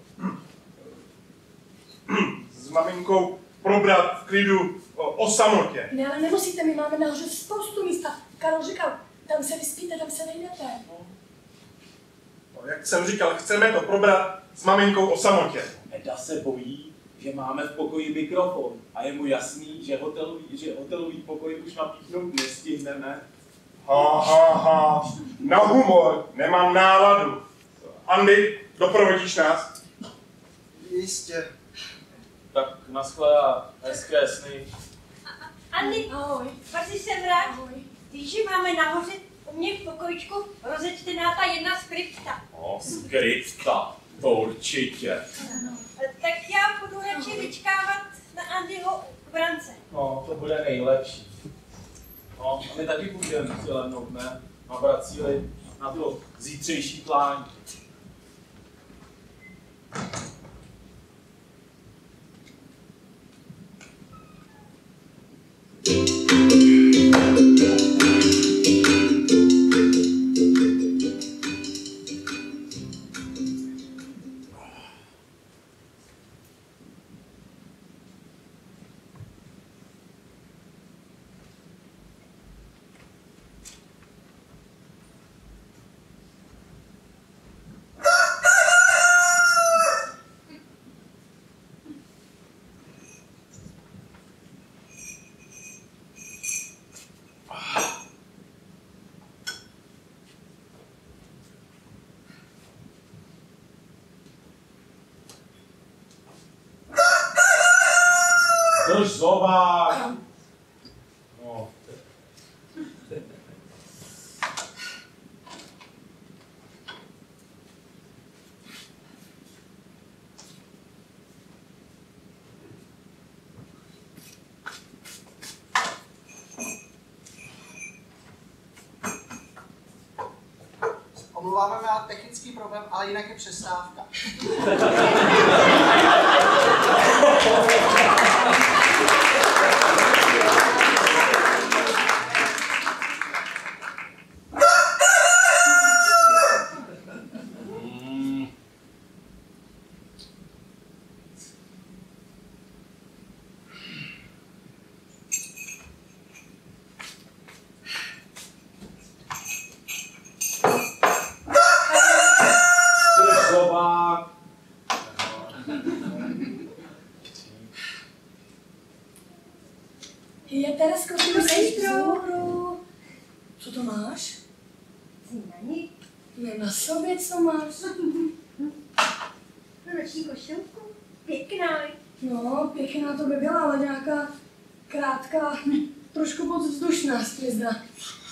s maminkou probrat v klidu o samotě. Ne, ale nemusíte, my máme nahoře spoustu místa. Karol říkal, tam se vyspíte, tam se vejdete. No, jak jsem říkal, chceme to probrat s maminkou o samotě. Eda se bojí, že máme v pokoji mikrofon a je mu jasný, že hotelový pokoj už napíchnout nestihneme. Ha. Na humor nemám náladu. Andy, doprovodíš nás? Jistě. Tak naschle a hezké sny. Andy, Ahoj. patří sem rád. Ahoj. Víš, že máme nahoře u mě v pokojičku rozečtená ta jedna skripta. No, skripta, to určitě. Tak já budu radši vyčkávat na Andyho v brance. No, to bude nejlepší. No, a my taky půjdeme si lehnout, ne? Nabrat síly na to zítřejší plání. Drž zobák! No. Omlouváme na technický problém, ale jinak je přestávka. Je Teresko, ty sestro. Co to máš? Snídaní. Ne na sobě, co máš? Noční košilku. Pěkná. No, pěkná to by byla, ale nějaká krátká. trošku moc vzdušná, sklizna.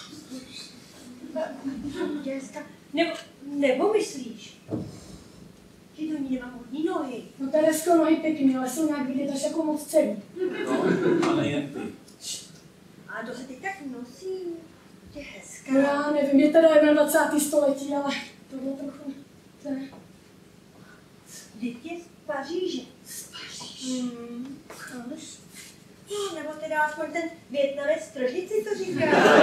Dělska, nebo myslíš, že do ní nemám hodní nohy? No Teresko, nohy pěkný, ale jsou nějak vidět až jako moc celý. No, a nejen ty. A to se teď tak nosí, je hezká. No já nevím, je teda 21. století, ale tohle trochu ne. Vždyť je z Paříže. Z Paříže. No, nebo teda aspoň ten Vietnamec z Tržnici to říká.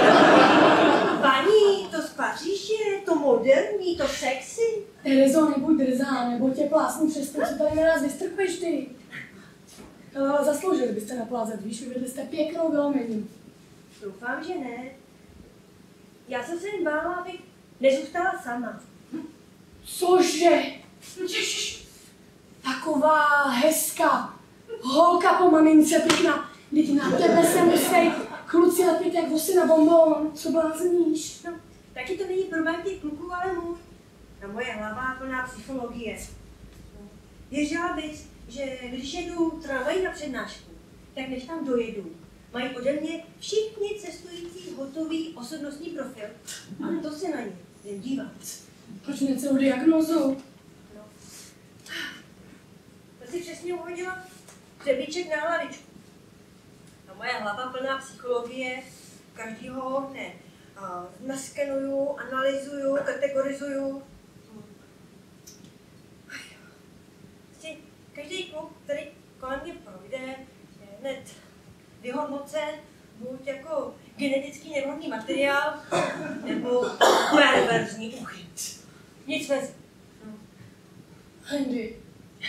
Paní, to z Paříže, to moderní, to sexy. Terezo, nebuď drzá, nebo tě plásnu přes to, co tady na nás vystrkuješ ty. Ale zasloužili byste naplázet, víš, uvedli jste pěknou vylomení. Doufám, že ne. Já jsem se jen bála, abych nezůstala sama. Cože? Ježiš, taková hezká holka po mamince pěkná. Vždyť na tebe se musí kluci lepit jak vosy na bonbon, co blázníš. No, taky to není problém těch kluků, ale můj. A moje hlava plná psychologie. Věřila bys, že když jedu tramvají na přednášku, tak než tam dojedu, mají ode mě všichni cestující hotový osobnostní profil. A to se na ně jen dívat. Proč ne celou diagnózu? No. To si přesně uhodila přeblíček na hlavičku. A moje hlava plná psychologie každýho dne. Naskenuju, analyzuju, kategorizuju. Prostě každý kluk, který kolem mě projde, je hned vyhodnocen buď jako genetický nevhodný materiál, nebo perverzní úchyt. Nic mezi. No. Andy,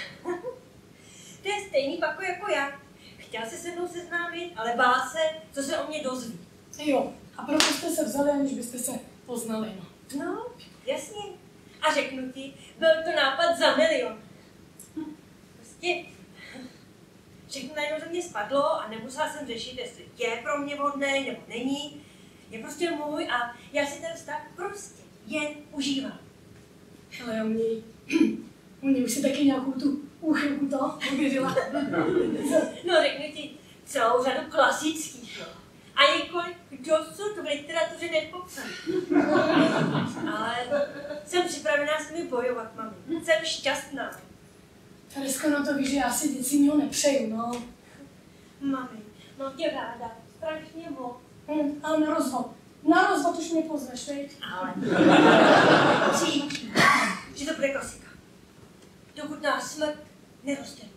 To je stejný pako jako já. Chtěl se mnou seznámit, ale bál se, co se o mě dozví. jo, a proto jste se vzali, aniž byste se poznali, no. No, jasně. A řeknu ti, byl to nápad za milion. Prostě všechno najednou ze mě spadlo a nemusela jsem řešit, jestli je pro mě vhodný nebo není. Je prostě můj a já si ten vztah prostě jen užívám. Ale já u něj už si taky nějakou tu úchylku to uvěřila. No, řeknu ti celou řadu klasických, jo. A několik dosud v literatuře nepopsaných. Ale jsem připravená s nimi bojovat, mami. Jsem šťastná. Teresko, no to víš, že já si nic jiného nepřeju, no. Mami, mám tě ráda. Strašně moc. Ale na rozvod. Na rozvod už mě pozveš, veď? Ale přijď, že to bude klasika. Dokud nás smrt nerozdělí.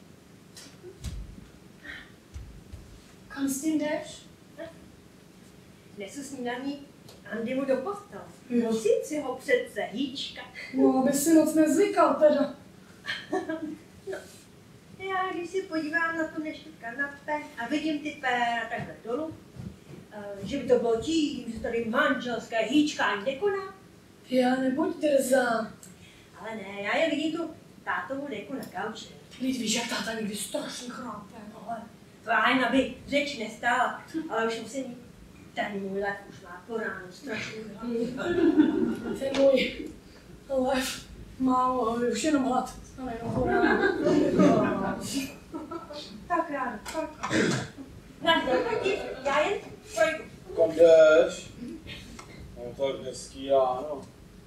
Kam s tím jdeš? Nesu snídaní Andymu do postele. Jo. Musím si ho přece hýčkat. No, aby si moc nezvykal teda. No, já když si podívám na tu dnešní kanapé a vidím ty péra takhle dolů, že by to bylo tím, že tady manželské hýčkání nekoná. Já nebuď drzá. Ale ne, já je vidím tu tátovu deku na gauči. Vždyť víš, jak táta někdy strašně chrápe, no ale. Fajn, aby řeč nestála, ale už musím jít. Ten můj lev už má po ránu strašný hlad. Ten můj lev má už jenom hlad, ale jenom po ránu. Tak ráno, tak. Já jen projdu. Kam jdeš? No tak hezký ráno.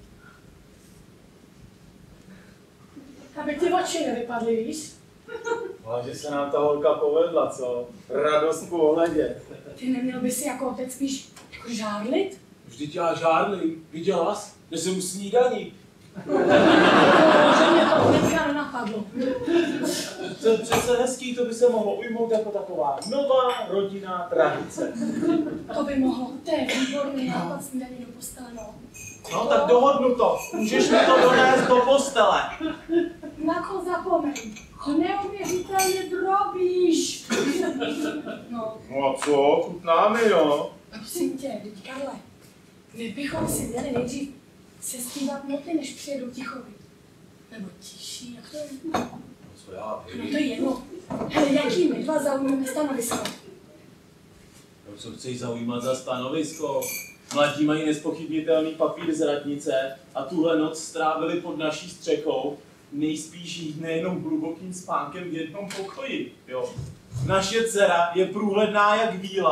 Aby ti oči nevypadly, víš? Ale že se nám ta holka povedla, co? Radost po ohledě. Ty neměl by si jako otec spíš jako žárlit? Vždyť já žádlím. Viděla jsi? Nesem snídaní. Že mě to hnedka nenapadlo. To je přece hezký, to by se mohlo ujmout jako taková nová rodinná tradice. To by mohlo, to je výborný nápad snídaní do postele, no. No tak dohodnu to. Můžeš mi to donést do postele. Na koho zapomeň? Neuvěřitelně drobíš. No, No a co? Chutnáme, jo? prosím tě, teď Karle, my bychom si měli nejdřív sestřívat noty, než přijedou tichovi. Nebo tiší, jak to je? Co já No to je jedno. Hele, jaký my dva zaujmeme stanovisko? No, co chceš zaujímat za stanovisko? Mladí mají nespochybnitelný papír z radnice a tuhle noc strávili pod naší střechou, nejspíš jít nejenom hlubokým spánkem v jednom pokoji, jo. Naše dcera je průhledná jak víla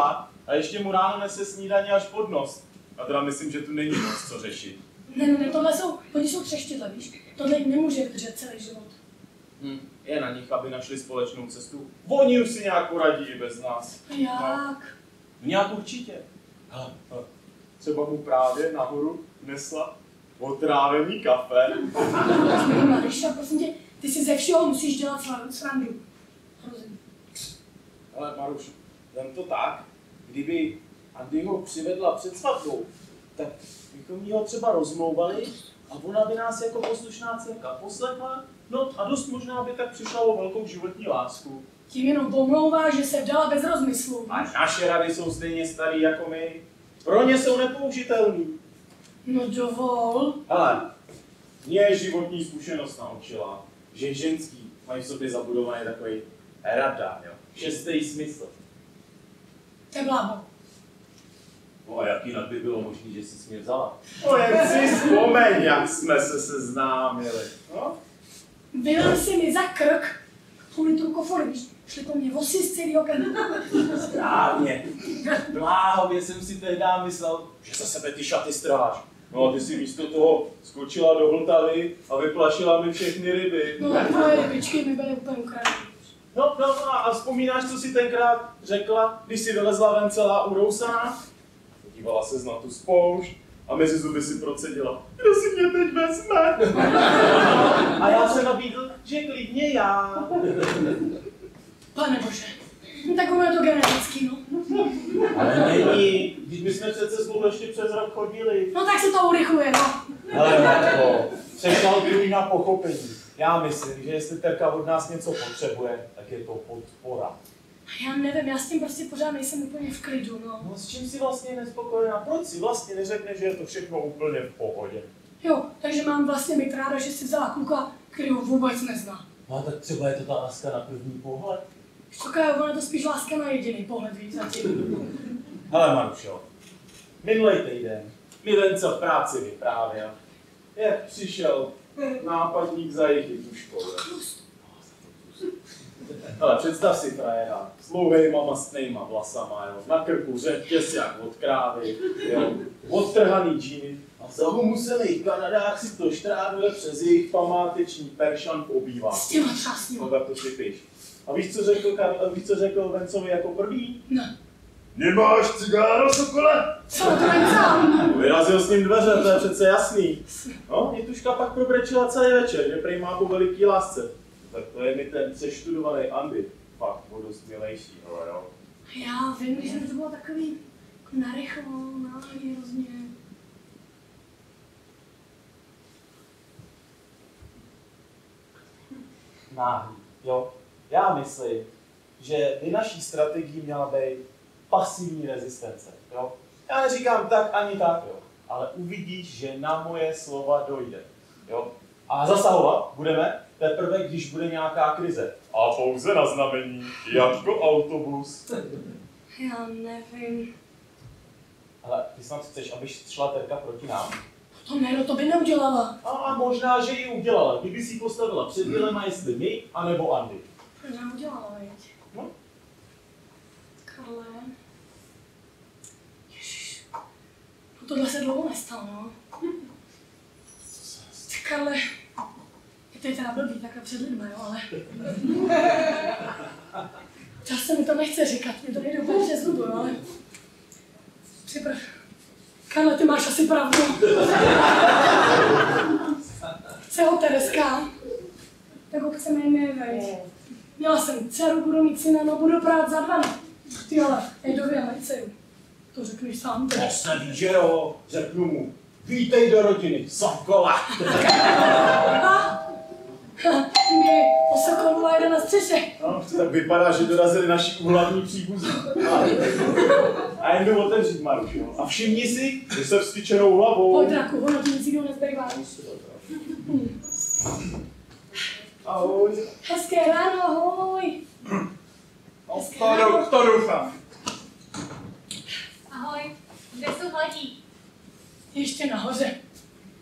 A ještě mu ráno nese snídaně až pod nos. A teda myslím, že tu není moc co řešit. Ne, oni jsou třeštěle, víš? Tohle jim nemůže vydržet celý život. Je na nich, aby našli společnou cestu. Oni už si nějak poradí i bez nás. A jak? No, nějak určitě. Ale třeba mu právě nahoru nesla otrávený kafe. Maryša, prosím tě, ty si ze všeho musíš dělat srandu. Hrozný. Ale Maruš, vem to tak, kdyby Andy ho přivedla před svatbou, tak bychom jí ho třeba rozmlouvali a ona by nás jako poslušná dcerka poslechla, no a dost možná by tak přišla o velkou životní lásku. Tím jenom pomlouvá, že se vdala bez rozmyslu. A naše rady jsou stejně starý jako my. Pro ně jsou nepoužitelný. No dovol. Ale mě životní zkušenost naučila, že ženský mají v sobě zabudovaný takový radar, jo? Šestý smysl. To je blábol. No a jak jinak by bylo možné, že jsi mě vzala? No jen si vzpomeň, jak jsme se seznámili. No? Vylil si mi za krk půl litru kofory, víš? Šli po mě vosi z celého krku. Správně. Bláhově jsem si tehdy myslel, že za sebe ty šaty stráš. No a ty si místo toho skočila do Vltavy a vyplašila mi všechny ryby. No a tvoje rybičky mi byly úplně ukradené. No a vzpomínáš, co jsi tenkrát řekla, když jsi vylezla ven celá urousaná? Podívala ses na tu spoušť a mezi zuby si procedila. Kdo si mě teď vezme? A já se nabídl, že klidně já. Pane bože, no tak ono je to genetický, no. Ale není, když bychom přece spolu ještě přes rok chodili. No tak se to urychluje, no. Hele matko, přešaltuj na pochopení. Já myslím, že jestli Terka od nás něco potřebuje, tak je to podpora. Já nevím, já s tím prostě pořád nejsem úplně v klidu, no. No s čím jsi vlastně nespokojená? Proč si vlastně neřekne, že je to všechno úplně v pohodě? Jo, takže mám vlastně být ráda, že si vzala kluka, který ho vůbec nezná. No a tak třeba je to ta láska na první pohled. Škoda, ona je to spíš láska na jediný pohled, víš, zatím. Hele Marušo, minulej týden mi Venca v práci vyprávěl, jak přišel nápadník za jejich tu školu. Ale představ si frajera s dlouhejma mastnejma vlasama, jo, na krku řetěz jak od krávy, jo, odtrhaný džíny a za ho museli v Kanadách si to štrádli přes jejich památeční peršan v obýváku. S těma třásněma. No to si píš. A víš, co řekl Vencovi jako první? Ne. Nemáš cigáro, Sokole? Co, to nejsám? Vyrazil s ním dveře, to je přece jasný. No, Nětuška pak probrečila celý večer, že prý má po veliký lásce. Tak to je mi ten přeštudovaný Andy. Fakt, o dost milejší, ale jo. Já vím, že to bylo takový jako narychlo, náhlý hrozně. Náhlý, jo. Já myslím, že by naší strategií měla být pasivní rezistence, jo. Já neříkám tak ani tak, jo. Ale uvidíš, že na moje slova dojde, jo. A zasahovat budeme teprve, když bude nějaká krize. A pouze na znamení, jako autobus. Já nevím. Ale ty snad chceš, aby šla Terka proti nám? To ne, no to by neudělala. A možná, že ji udělala, kdyby si postavila před dilema, jestli my, anebo Andy. To neudělala, veď. No. Karle. Ježiš. No tohle se dlouho nestalo, no. Ty Karle. To je teda blbý, takhle před lidma, jo, ale... Často mi to nechce říkat, mě to nejde úplně přes zubu, jo, ale... Připrav. Karle, ty máš asi pravdu. Chce ho Tereska. Tak ho chceme i my, veď. Měla jsem dceru, budu mít syna, no budu prát za 2. Ty ale, Ejdovi a dceru. To řekneš sám, To se ví, že jo, řeknu mu. Vítej do rodiny, Sokola. Mě po Sokolu a jde na střeše. No, tak vypadá, že dorazili naši úhlavní příbuzí. A jen jdu otevřít, Maruš, jo. A všimni si, že se vstyčenou hlavou. Pojď, Draku, ono ti nic jiného nezbývá. Ahoj. Hezké ráno, ahoj. To doufám. Ahoj, kde jsou hladí? Ještě nahoře.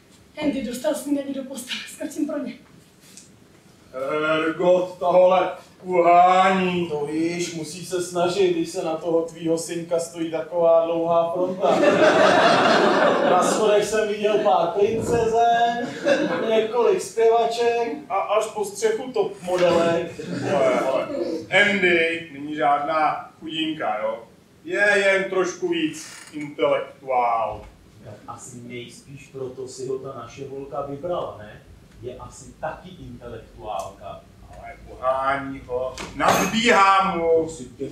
Andy dostal snídaní do postele, skočím pro ně. Hergot, tohle uhání. To víš, musí se snažit, když se na toho tvýho synka stojí taková dlouhá fronta. Na schodech jsem viděl pár princezen, několik zpěvaček a až po střechu top modelek. Ale Andy není žádná chudinka, jo? Je jen trošku víc intelektuál. Tak asi nejspíš proto si ho ta naše holka vybrala, ne? Je asi taky intelektuálka. Ale pohání ho, nadbíhá mu.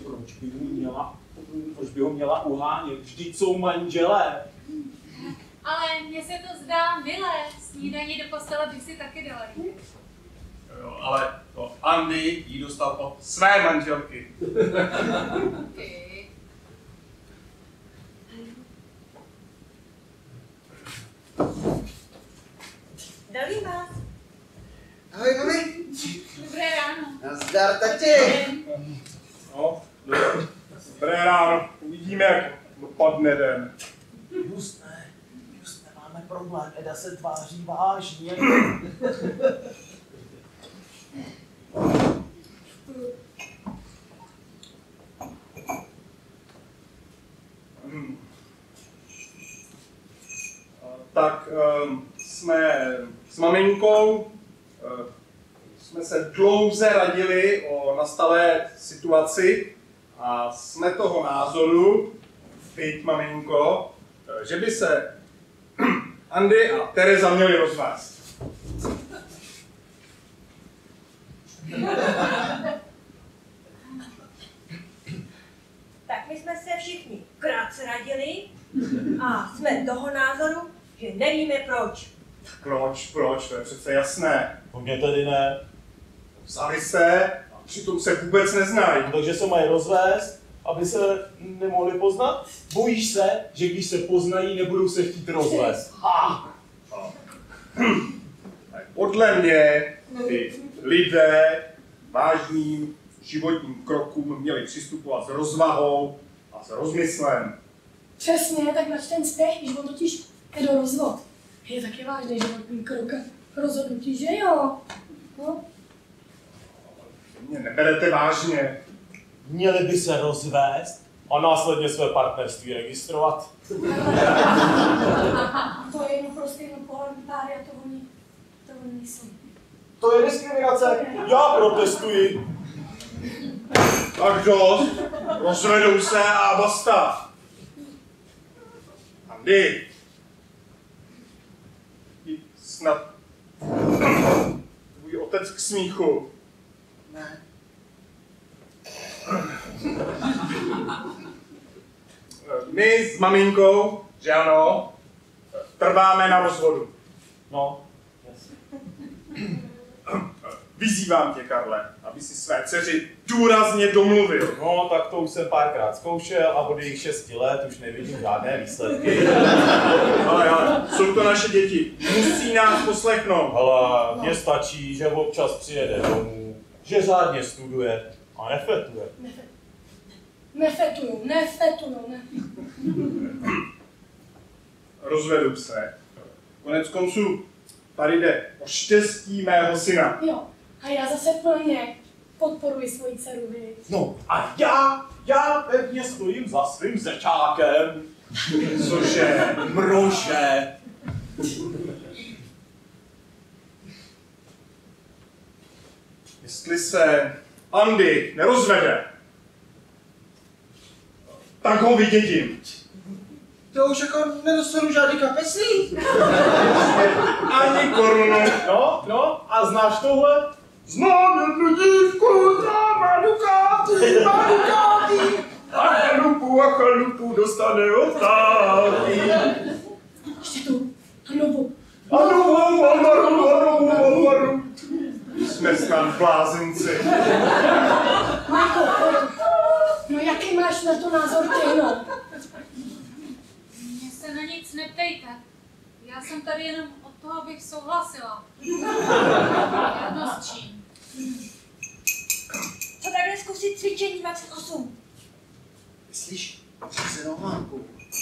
Proč by ho měla uhánět? Vždyť jsou manželé. Ale mně se to zdá milé, snídaní do postele bych si taky dala. Jo, ale to Andy jí dostal od své manželky. Zdravím vás. Ahoj, mami. Dobré ráno. Nazdar, tati. No, dobré ráno, uvidíme, jak dopadne den. Just máme problém, Eda se tváří vážně. Tak jsme s maminkou jsme se dlouze radili o nastalé situaci a jsme toho názoru, teď maminko, že by se Andy a Tereza měli rozvést. Tak my jsme se všichni krátce radili a jsme toho názoru, že nevíme proč. Proč? To je přece jasné. Po mně tedy ne. Vzali se a přitom se vůbec neznají. Takže se mají rozvést, aby se nemohli poznat? Bojíš se, že když se poznají, nebudou se chtít rozvést? Ha! Podle mě ty lidé vážným životním krokům měli přistupovat s rozvahou a s rozmyslem. Přesně, tak nač ten spěch, když on totiž jde do rozvod. Je taky vážný životní krok. Rozhodnutí, že jo? No. Mě neberete vážně. Měli by se rozvést a následně své partnerství registrovat. To je jenom prostě jenom pohlední páry a to oni nejsou. To je diskriminace. Já protestuji. Tak dost, rozvedou se a basta. Andy, jdi snad tvůj otec k smíchu. Ne. My s maminkou, že ano, trváme na rozvodu. No, jasně. Vyzývám tě, Karle, aby si své dceři důrazně domluvil. No, tak to už jsem párkrát zkoušel a od jejich 6 let už nevidím žádné výsledky. Ale, jsou to naše děti. Musí nás poslechnout. Ale mně stačí, že občas přijede domů, že řádně studuje a nefetuje. Nefetuju, ne. Rozvedu se. Konec konců, tady jde o štěstí mého syna. Jo, a já zase plně podporuji svoji dceru, viď? No a já pevně stojím za svým zečákem. Cože? Mrože. Jestli se Andy nerozvede, tak ho vydědím. To už jako nedostanu žádný kapesný. Ani korunu. No, a znáš tohle? Znám jednu dívku, má Dukáty. A chalupu dostane od táty. Ještě tu, Hanovu. Ano. Jsme snad blázinci. Máko, no jaký máš na to názor ty, no? Mě se na nic neptejte. Já jsem tady jenom od toho, abych souhlasila. Jedno s čím. Co takhle zkusit cvičení 28? Myslíš, že se Románku?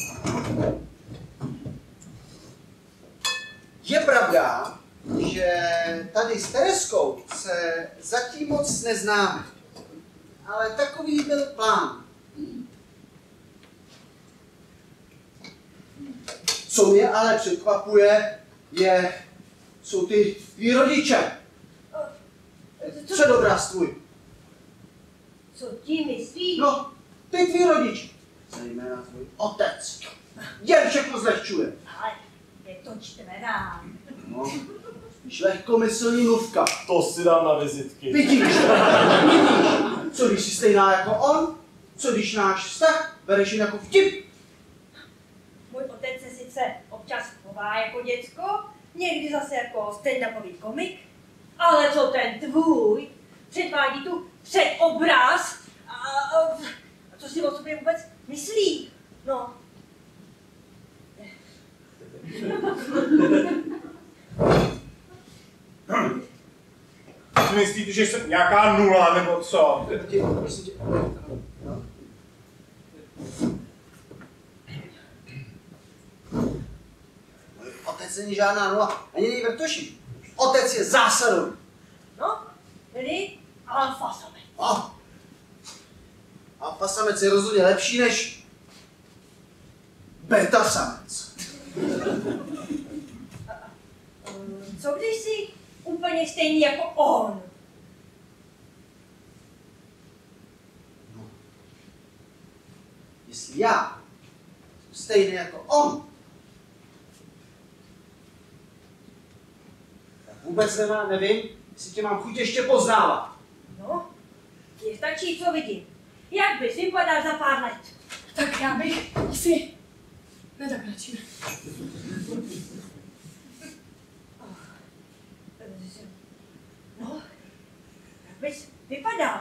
Je pravda, že tady s Tereskou se zatím moc neznáme. ale takový byl plán. Co mě ale překvapuje, jsou ty tví rodiče. Předobraz tvůj. Co tím myslíš? No, ty tví rodiče. Zejména tvůj otec. Jen všechno zlehčuje. Ale je to čtverá. No, spíš lehkomyslný mluvka. To si dám na vizitky. Vidíš? Co když jsi stejná jako on? Co když náš vztah bereš jen jako vtip? Můj otec se sice občas chová jako děcko, někdy zase jako stand-upový komik, ale co ten tvůj předvádí tu předobraz a co si o sobě vůbec myslí? No. Si myslíte, že jsem nějaká nula, nebo co? Otec není žádná nula, ani není vrtoší. Otec je zásadou. No, tedy alfa samec. Alfa samec je rozhodně lepší než beta samec. Co když jsi úplně stejný jako on? No. Jestli já jsem stejný jako on, tak vůbec nevím, jestli tě mám chuť ještě poznávat. No, je stačí, co vidím. Jak bys vypadal za pár let? Tak já bych asi nezakračil. No, jak bys vypadal?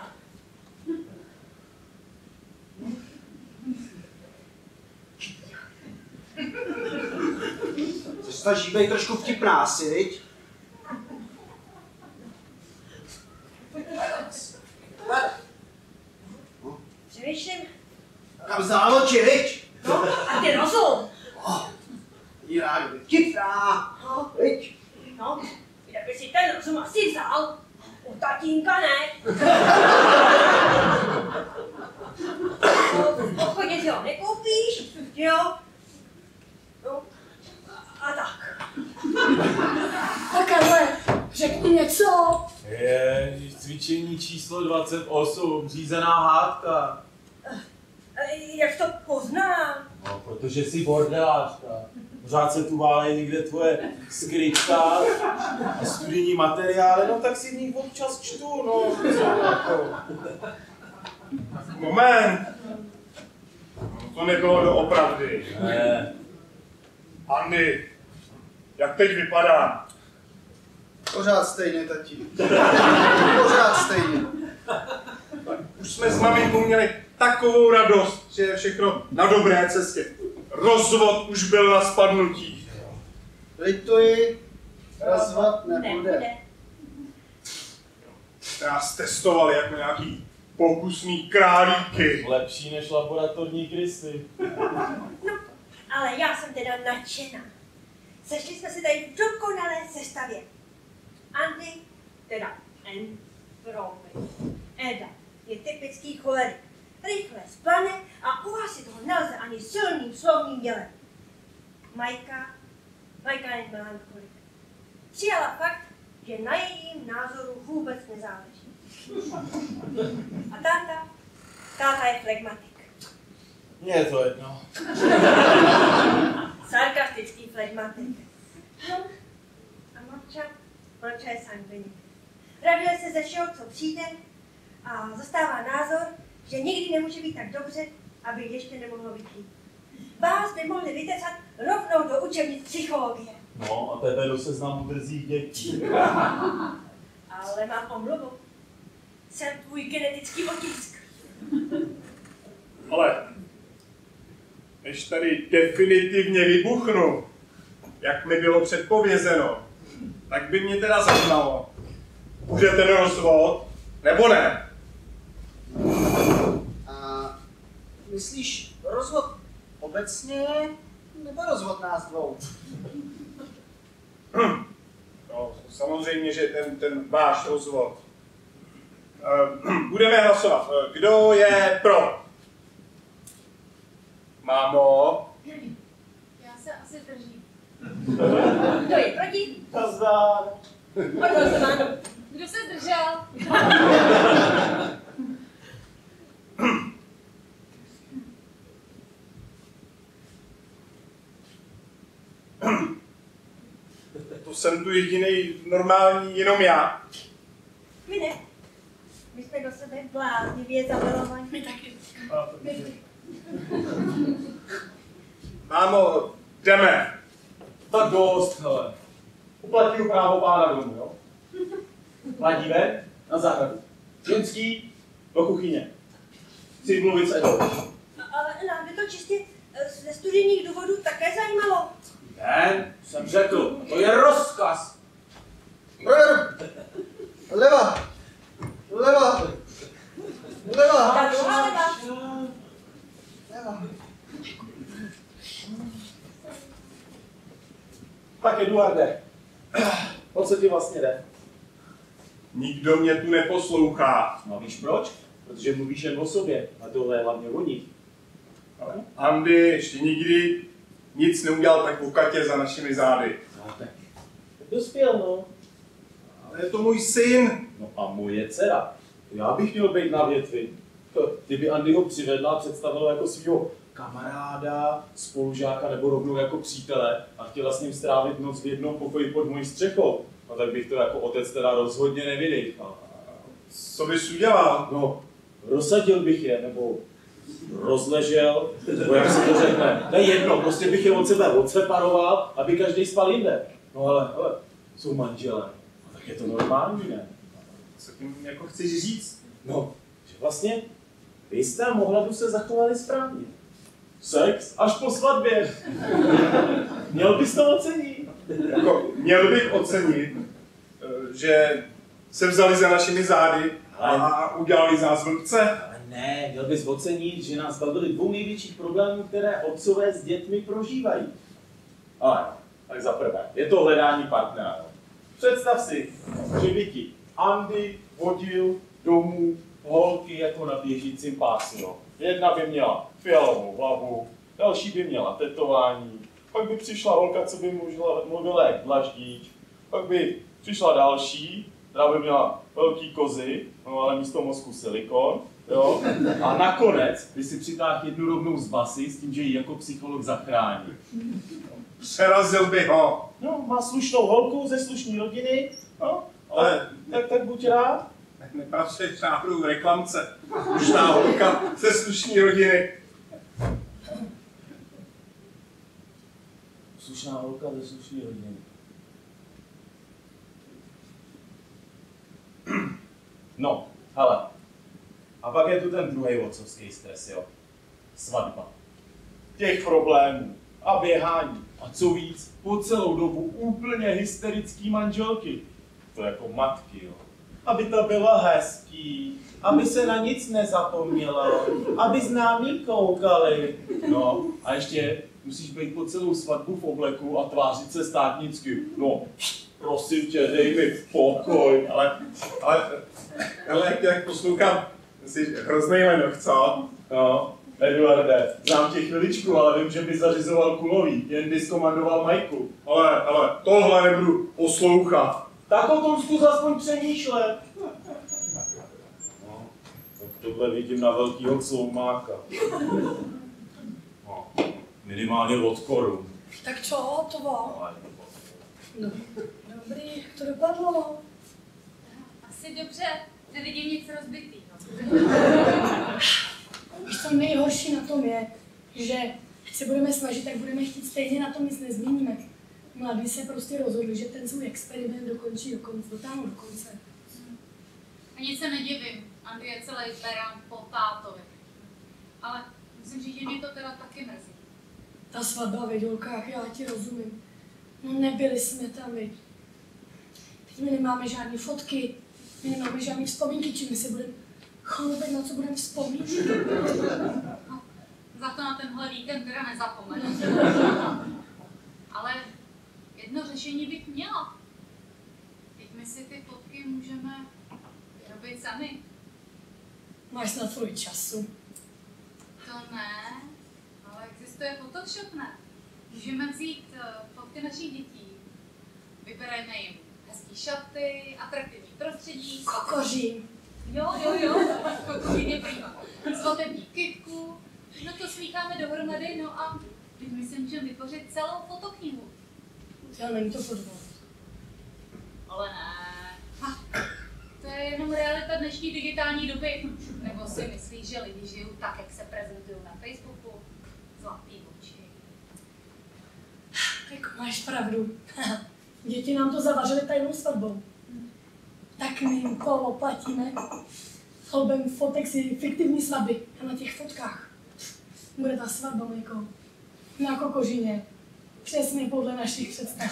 Se snaží být trošku vtipná asi, viď? Přemýšlím. Kam zdál oči, viď? No, a ty rozum. Já bych vtipná, No, viď? no, kde by si ten rozum asi vzal? U tatínka ne. No, v obchodě si ho nekoupíš, jo? No, a tak. Tak Karle, řekni něco. Cvičení číslo 28, řízená hádka. Jak to poznám? No, protože jsi bordelářka. Pořád se tu válej někde tvoje skrytka a studijní materiály, no tak si v nich občas čtu, no. Co jako. Moment. No, to nebylo doopravdy. Ne. Andy, jak teď vypadá? Pořád stejně, tati. Pořád stejně. Už jsme s maminkou měli takovou radost, že je všechno na dobré cestě. Rozvod už byl na spadnutí. Lituji, rozvod nebude. Nás testovali jako nějaký pokusný králíky. Lepší než laboratorní krysy. No, ale já jsem teda nadšená. Sešli jsme se tady v dokonalé sestavě. Andy, teda N, promiň. Eda je typický cholerik. Rychle splane a uhasit ho nelze ani silným slovním dělem. Majka je melancholik. Přijala fakt, že na jejím názoru vůbec nezáleží. A táta je flegmatik. Mně je to jedno. Sarkastický flegmatik. No, a Morča je sangvinik. Raduje se ze všeho, co přijde a zastává názor, že nikdy nemůže být tak dobře, aby ještě nemohlo být líp. Vás by mohli vytecat rovnou do učebnic psychologie. No a tebe do seznamu drzých dětí. Ale mám omluvu. Jsem tvůj genetický otisk. Ale než tady definitivně vybuchnu, jak mi bylo předpovězeno, tak by mě teda zajímalo, bude ten rozvod, nebo ne? A myslíš rozvod obecně, nebo rozvod nás dvou? No, samozřejmě, že ten váš rozvod. Budeme hlasovat. Kdo je pro? Mámo? Já se asi držím. Kdo je proti? Nazdar. Odhlasováno. Kdo se zdržel? To jsem tu jediný normální, jenom já. My ne. My jsme do sebe bláznivě zamilovaní. My taky. Mámo, jdeme. Tak dost, hele. Uplatňuju právo pána domu, jo? Mladí na zahradu. Ženský do kuchyně. Chci mluvit s Edou. Ale nám by to čistě ze studijních důvodů také zajímalo. Ne, jsem řekl, to je rozkaz. Leva! Leva! Leva! Ta druhá leva. Leva! Tak Eduarde, o co ti vlastně jde? Nikdo mě tu neposlouchá. No víš proč? Protože mluvíš jen o sobě, a tohle je hlavně o nich. Ale Andy ještě nikdy nic neudělal tak o Katě za našimi zády. No tak dospěl, no. Ale je to můj syn. No a moje dcera. Já bych měl být na větvi. Kdyby Andyho přivedla a představila jako svého kamaráda, spolužáka nebo rovnou jako přítele a chtěla s ním strávit noc v jednom pokoji pod mojí střechou, no tak bych to jako otec teda rozhodně nevydejchal. Co bys udělal? No, rozsadil bych je, nebo rozležel, nebo jak se to řekne. To je jedno, prostě bych je od sebe odseparoval, aby každý spal jinde. No ale, jsou manželé. No, tak je to normální, ne? Co tím jako chceš říct? No, že vlastně vy jste mohla se zachovali správně. Sex až po svatbě. Měl bys to ocenit. Jako, měl bych ocenit, že se vzali za našimi zády a udělali z nás blbce. Ale ne, měl bys ocenit, že nás bavili dvou největších problémů, které otcové s dětmi prožívají. Ale, tak za prvé, je to hledání partnera. Představ si, že by ti Andy vodil domů holky jako na běžícím pásu. Jo. Jedna by měla fialovou hlavu, další by měla tetování, pak by přišla holka, co by mluvila jak dlaždíč, pak by přišla další, která by měla velký kozy, no ale místo mozku silikon, jo. A nakonec by si přitáhl jednu rovnou z basy s tím, že ji jako psycholog zachrání. Přerazil by ho. No, má slušnou holku ze slušné rodiny, no, ale tak buď rád. Nepracuješ náhodou v reklamce. Slušná holka ze slušné rodiny. Slušná holka ze slušné rodiny. No, hele. A pak je tu ten druhý otcovský stres, jo. Svatba. Těch problémů a běhání. A co víc, po celou dobu úplně hysterický manželky. To jako matky, jo. Aby to bylo hezký, aby se na nic nezapomnělo, aby známí koukali. No, a ještě musíš být po celou svatbu v obleku a tvářit se státnicky. No, prosím tě, dej mi pokoj. Ale jak poslouchám, jsi hrozný lenoch, co? No, Eduarde, znám tě chviličku, ale vím, že by zařizoval kulový, jen bys komandoval Majku. Ale tohle nebudu poslouchat. Tak o tom zkus aspoň přemýšlet. No, tak tohle vidím na velkýho cloumáka. No, minimálně od korun. Tak čo, to bylo? No, dobrý, jak to dopadlo? Asi dobře, nevidím nic rozbitýho. Víš, co nejhorší na tom je, že ať se budeme snažit, tak budeme chtít stejně, na tom nic nezměníme. Mladí se prostě rozhodli, že ten svůj experiment dotáhnou do konce. A nic se nedivím, Andy je celý berán po tátovi. Ale musím říct, že mě to teda taky mrzí. Ta svatba v Jedolkách, já ti rozumím. No nebyli jsme tam, viď. Teď my nemáme žádné fotky, my nemáme žádné vzpomínky, čím my se budeme chlubit, na co budeme vzpomínat. No, za to na tenhle víkend teda nezapomenu. Ale jedno řešení bych měla. Teď my si ty fotky můžeme být sami. Máš snad svůj času. To ne, ale existuje Photoshop, ne? Můžeme vzít fotky našich dětí, vybereme jim hezký šaty, atraktivní prostředí, Kokoří. Jo, kokoří je prýma. Svatební kytku, no to slícháme dohromady, no a teď myslím, že vytvořit celou fotoknihu. Já není to podvod. Ale ne. To je jenom realita dnešní digitální doby. Nebo si myslíš, že lidi žijou tak, jak se prezentují na Facebooku? Zlatý oči. Jako máš pravdu. Děti nám to zavařily tajnou svatbou. Tak my jim kolo platíme albem fotek si fiktivní svatby. A na těch fotkách bude ta svatba jako na kokořině. Přesně podle našich představ.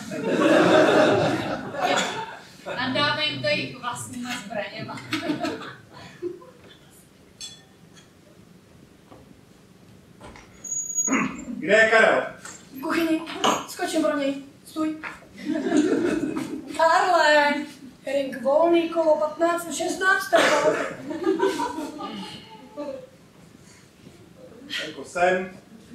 Nadáme jim to jejich vlastníma zbraněma. Kde je Karel? V kuchyni. Skočím pro něj. Stůj. Karle! Ring volný, kolo 15, 16. Jako jsem.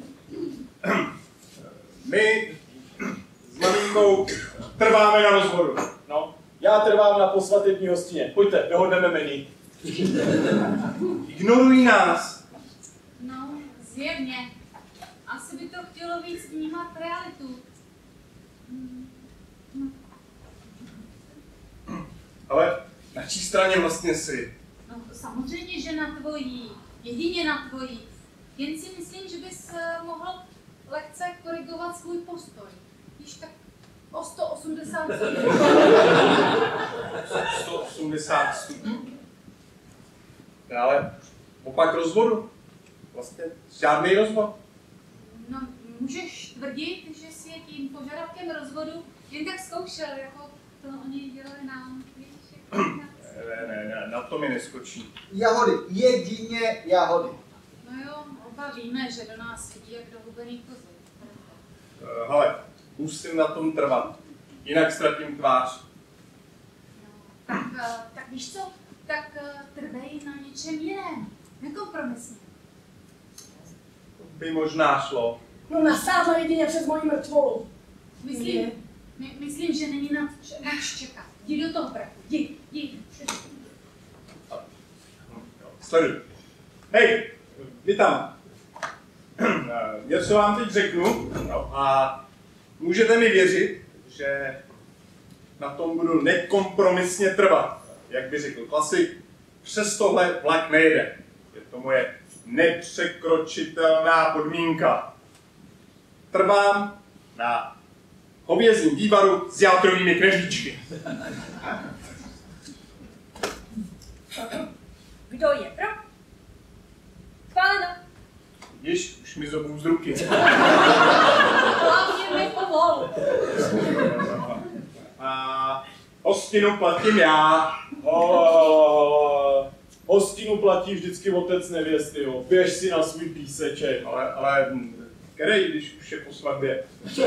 My s maminkou trváme na rozvodu. No, já trvám na posvatební hostině. Pojďte, dohodneme menu. Ignorují nás. No, zjevně. Asi by to chtělo víc vnímat realitu. Ale na čí straně vlastně jsi? No, samozřejmě, že na tvojí. Jedině na tvojí. Jen si myslím, že bys mohl lehce korigovat svůj postoj. Víš, tak o 180 stupňů. 180 stupňů. Ale opak rozvodu. Vlastně žádný rozvod. No, můžeš tvrdit, že si je tím požadavkem rozvodu jen tak zkoušel, jako to oni dělali nám. Víš, Ne, na to mi neskočí. Jahody, jedině jahody. No jo, oba víme, že do nás vidí jak do hubených kozů. Hele, musím na tom trvat. Jinak ztratím tvář. No, tak víš co? Tak trvej na něčem jiném. Nekompromisně. By možná šlo. No nasádla jedině přes moji mrtvolu. Myslím, že není nač čekat. Jdi do toho, brachu. Jdi. Sleduj. Hej, vy tam. Něco vám teď řeknu, no, a můžete mi věřit, že na tom budu nekompromisně trvat. Jak by řekl klasik, přes tohle vlak nejde. Je to moje nepřekročitelná podmínka. Trvám na hovězím vývaru s játrovými knedlíčky. Kdo je pro? Schváleno. Vidíš, už mi zobou z ruky. Hlavně mi pomohl. A hostinu platím já. Hostinu platí vždycky otec nevěsty, jo. Běž si na svůj píseček. Ale který, když už je po svatbě?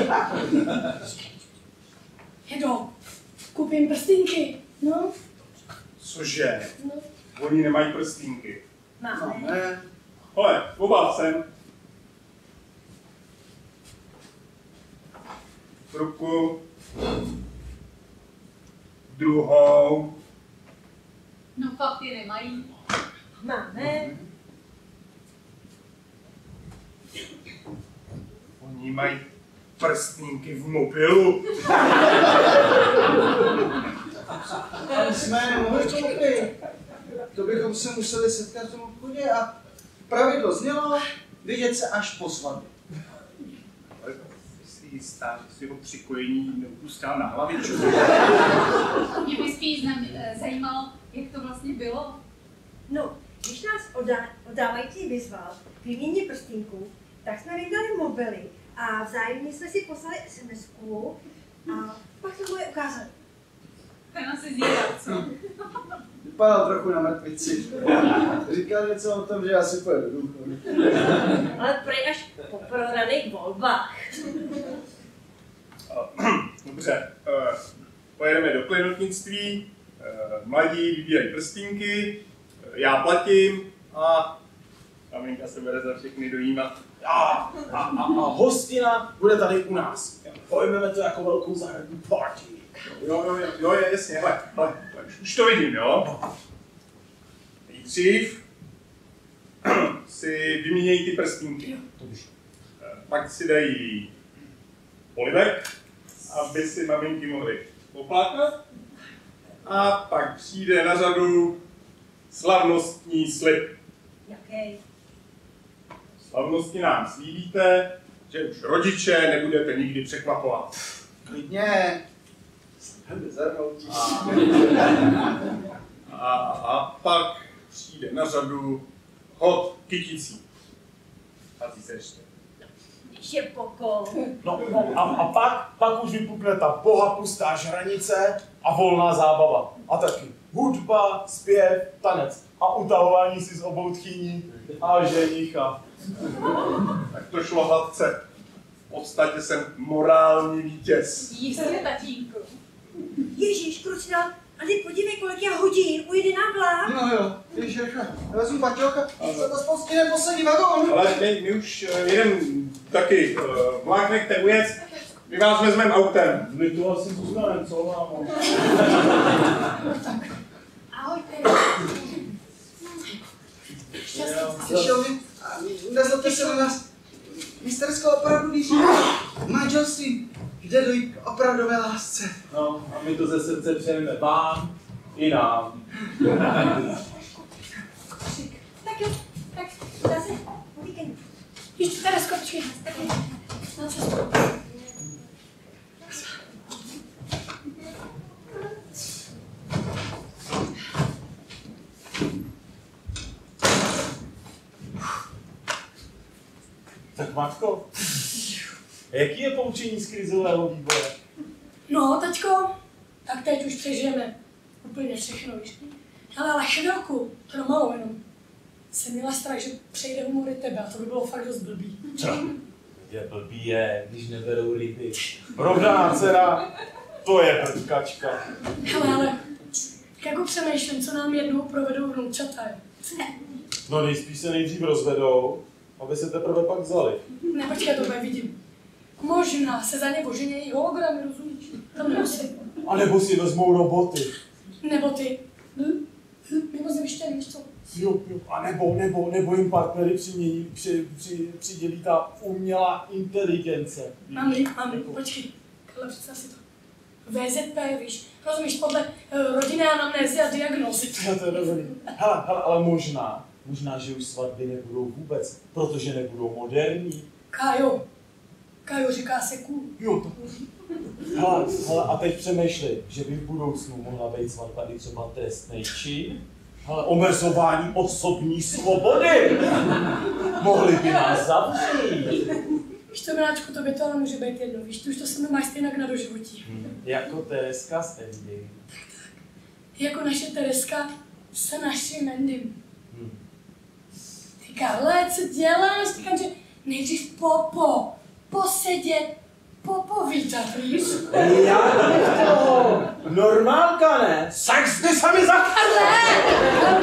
Jedo, koupím prstínky. No. Cože? No. Oni nemají prstínky. Máme. Ne, Hele, obav sem. Ruku. Druhou. No fakt je nemají. Máme. Oni mají prstínky v mobilu. ale jsme nemohli to opět. To bychom se museli setkat v tom obchodě a pravidlo znělo vidět se až po svatbě. Ale jsi jistá, že si ho přikojení neupustila na hlavičku. Mě by spíš zajímalo, jak to vlastně bylo. No, když nás oddávající vyzval k výměně prstínku, tak jsme vydali mobily a vzájemně jsme si poslali SMS-ku a pak to moje ukázali. Ten asi zjídal, co? Vypadal trochu na mrtvici. Říkal něco o tom, že asi pojede do důchodu. Ale prej až po prohraných volbách. Dobře, pojedeme do klenotnictví, Mladí vybírají prstínky, já platím a maminka se bere za všechny dojímat. A hostina bude tady u nás. Pojmeme to jako velkou zahradní party. Jo, jasně, hele, už to vidím, jo? Nejdřív si vyměnějí ty prstínky. Pak si dají polibek, aby si maminky mohly poplákat. A pak přijde na řadu slavnostní slib. Jaký? Slavnosti nám slíbíte, že už rodiče nebudete nikdy překvapovat. Klidně. A pak přijde na řadu hod kyticí. Hazí se ještě. Je pokol. No a pak už vypukne ta bohapustá žranice a volná zábava. A taky hudba, zpěv, tanec a utahování si z obou tchýní a ženicha. Tak to šlo hladce. V podstatě jsem morální vítěz. Jistě, tatínku. Ježíš, krucna, a ty podívej, kolik já hodin ujede na vlák. Jo, když vezmu baťoch a se to spolu stihne poslední vagón. Ale my už jedem taky. Vlák nechte ujet, my vás vezmeme autem. My tu asi zůstaneme, co mámo? Ahojte. Slyšel mi, nezlobte se na nás. Mistersko opravdu věří manželství jde dojít k opravdové lásce. No a my to ze srdce přejeme vám i nám. Tak jo, tak zase po víkendu. Ještě Teresko, počkej. Na cestu. Tak matko, jaký je poučení z krizového výboje? No, taťko, tak teď už přežijeme úplně všechno, víš? Ale chvilku, to je malou jenom. Jsem měla strach, že přejde humory tebe a to by bylo fakt dost blbý. Co? Je blbý je, když neberou ryby. Rovná dcera, to je prtkačka. Ale, jako přemýšlím, co nám jednou provedou vnoučata. No nejspíš se nejdřív rozvedou, aby se teprve pak vzali. Ne, počkej, to bude vidím. Možná se za ně oženějí hologramy, rozumíš? Tam nemusí. A nebo si vezmou roboty. Nebo ty. Mimozemštěný, víš co? Jo. A nebo jim partnery přidělí ta umělá inteligence. Mami, počkej. Ale představ si to. VZP, víš, rozumíš, podle rodinné anamnézy a diagnózy. To je dobrý. Hele, ale možná, že už svatby nebudou vůbec, protože nebudou moderní. Kájo, říká se cool. Jo, to. Hele, a teď přemýšlej, že by v budoucnu mohla být svatba i třeba trestnej čin, ale omezování osobní svobody. Mohli by nás zavřít. Víš to, Miláčku, tobě to ale může být jedno, víš, ty už to se mi máš stejnak na doživotí. Jako Tereska s Andy. Jako naše Tereska se naším Andym. Ty Karle, co děláš? Říkám, že nejdřív posedět, popovídat, víš? Já bych toho normálka, ne? Sex by se mi za... Karle,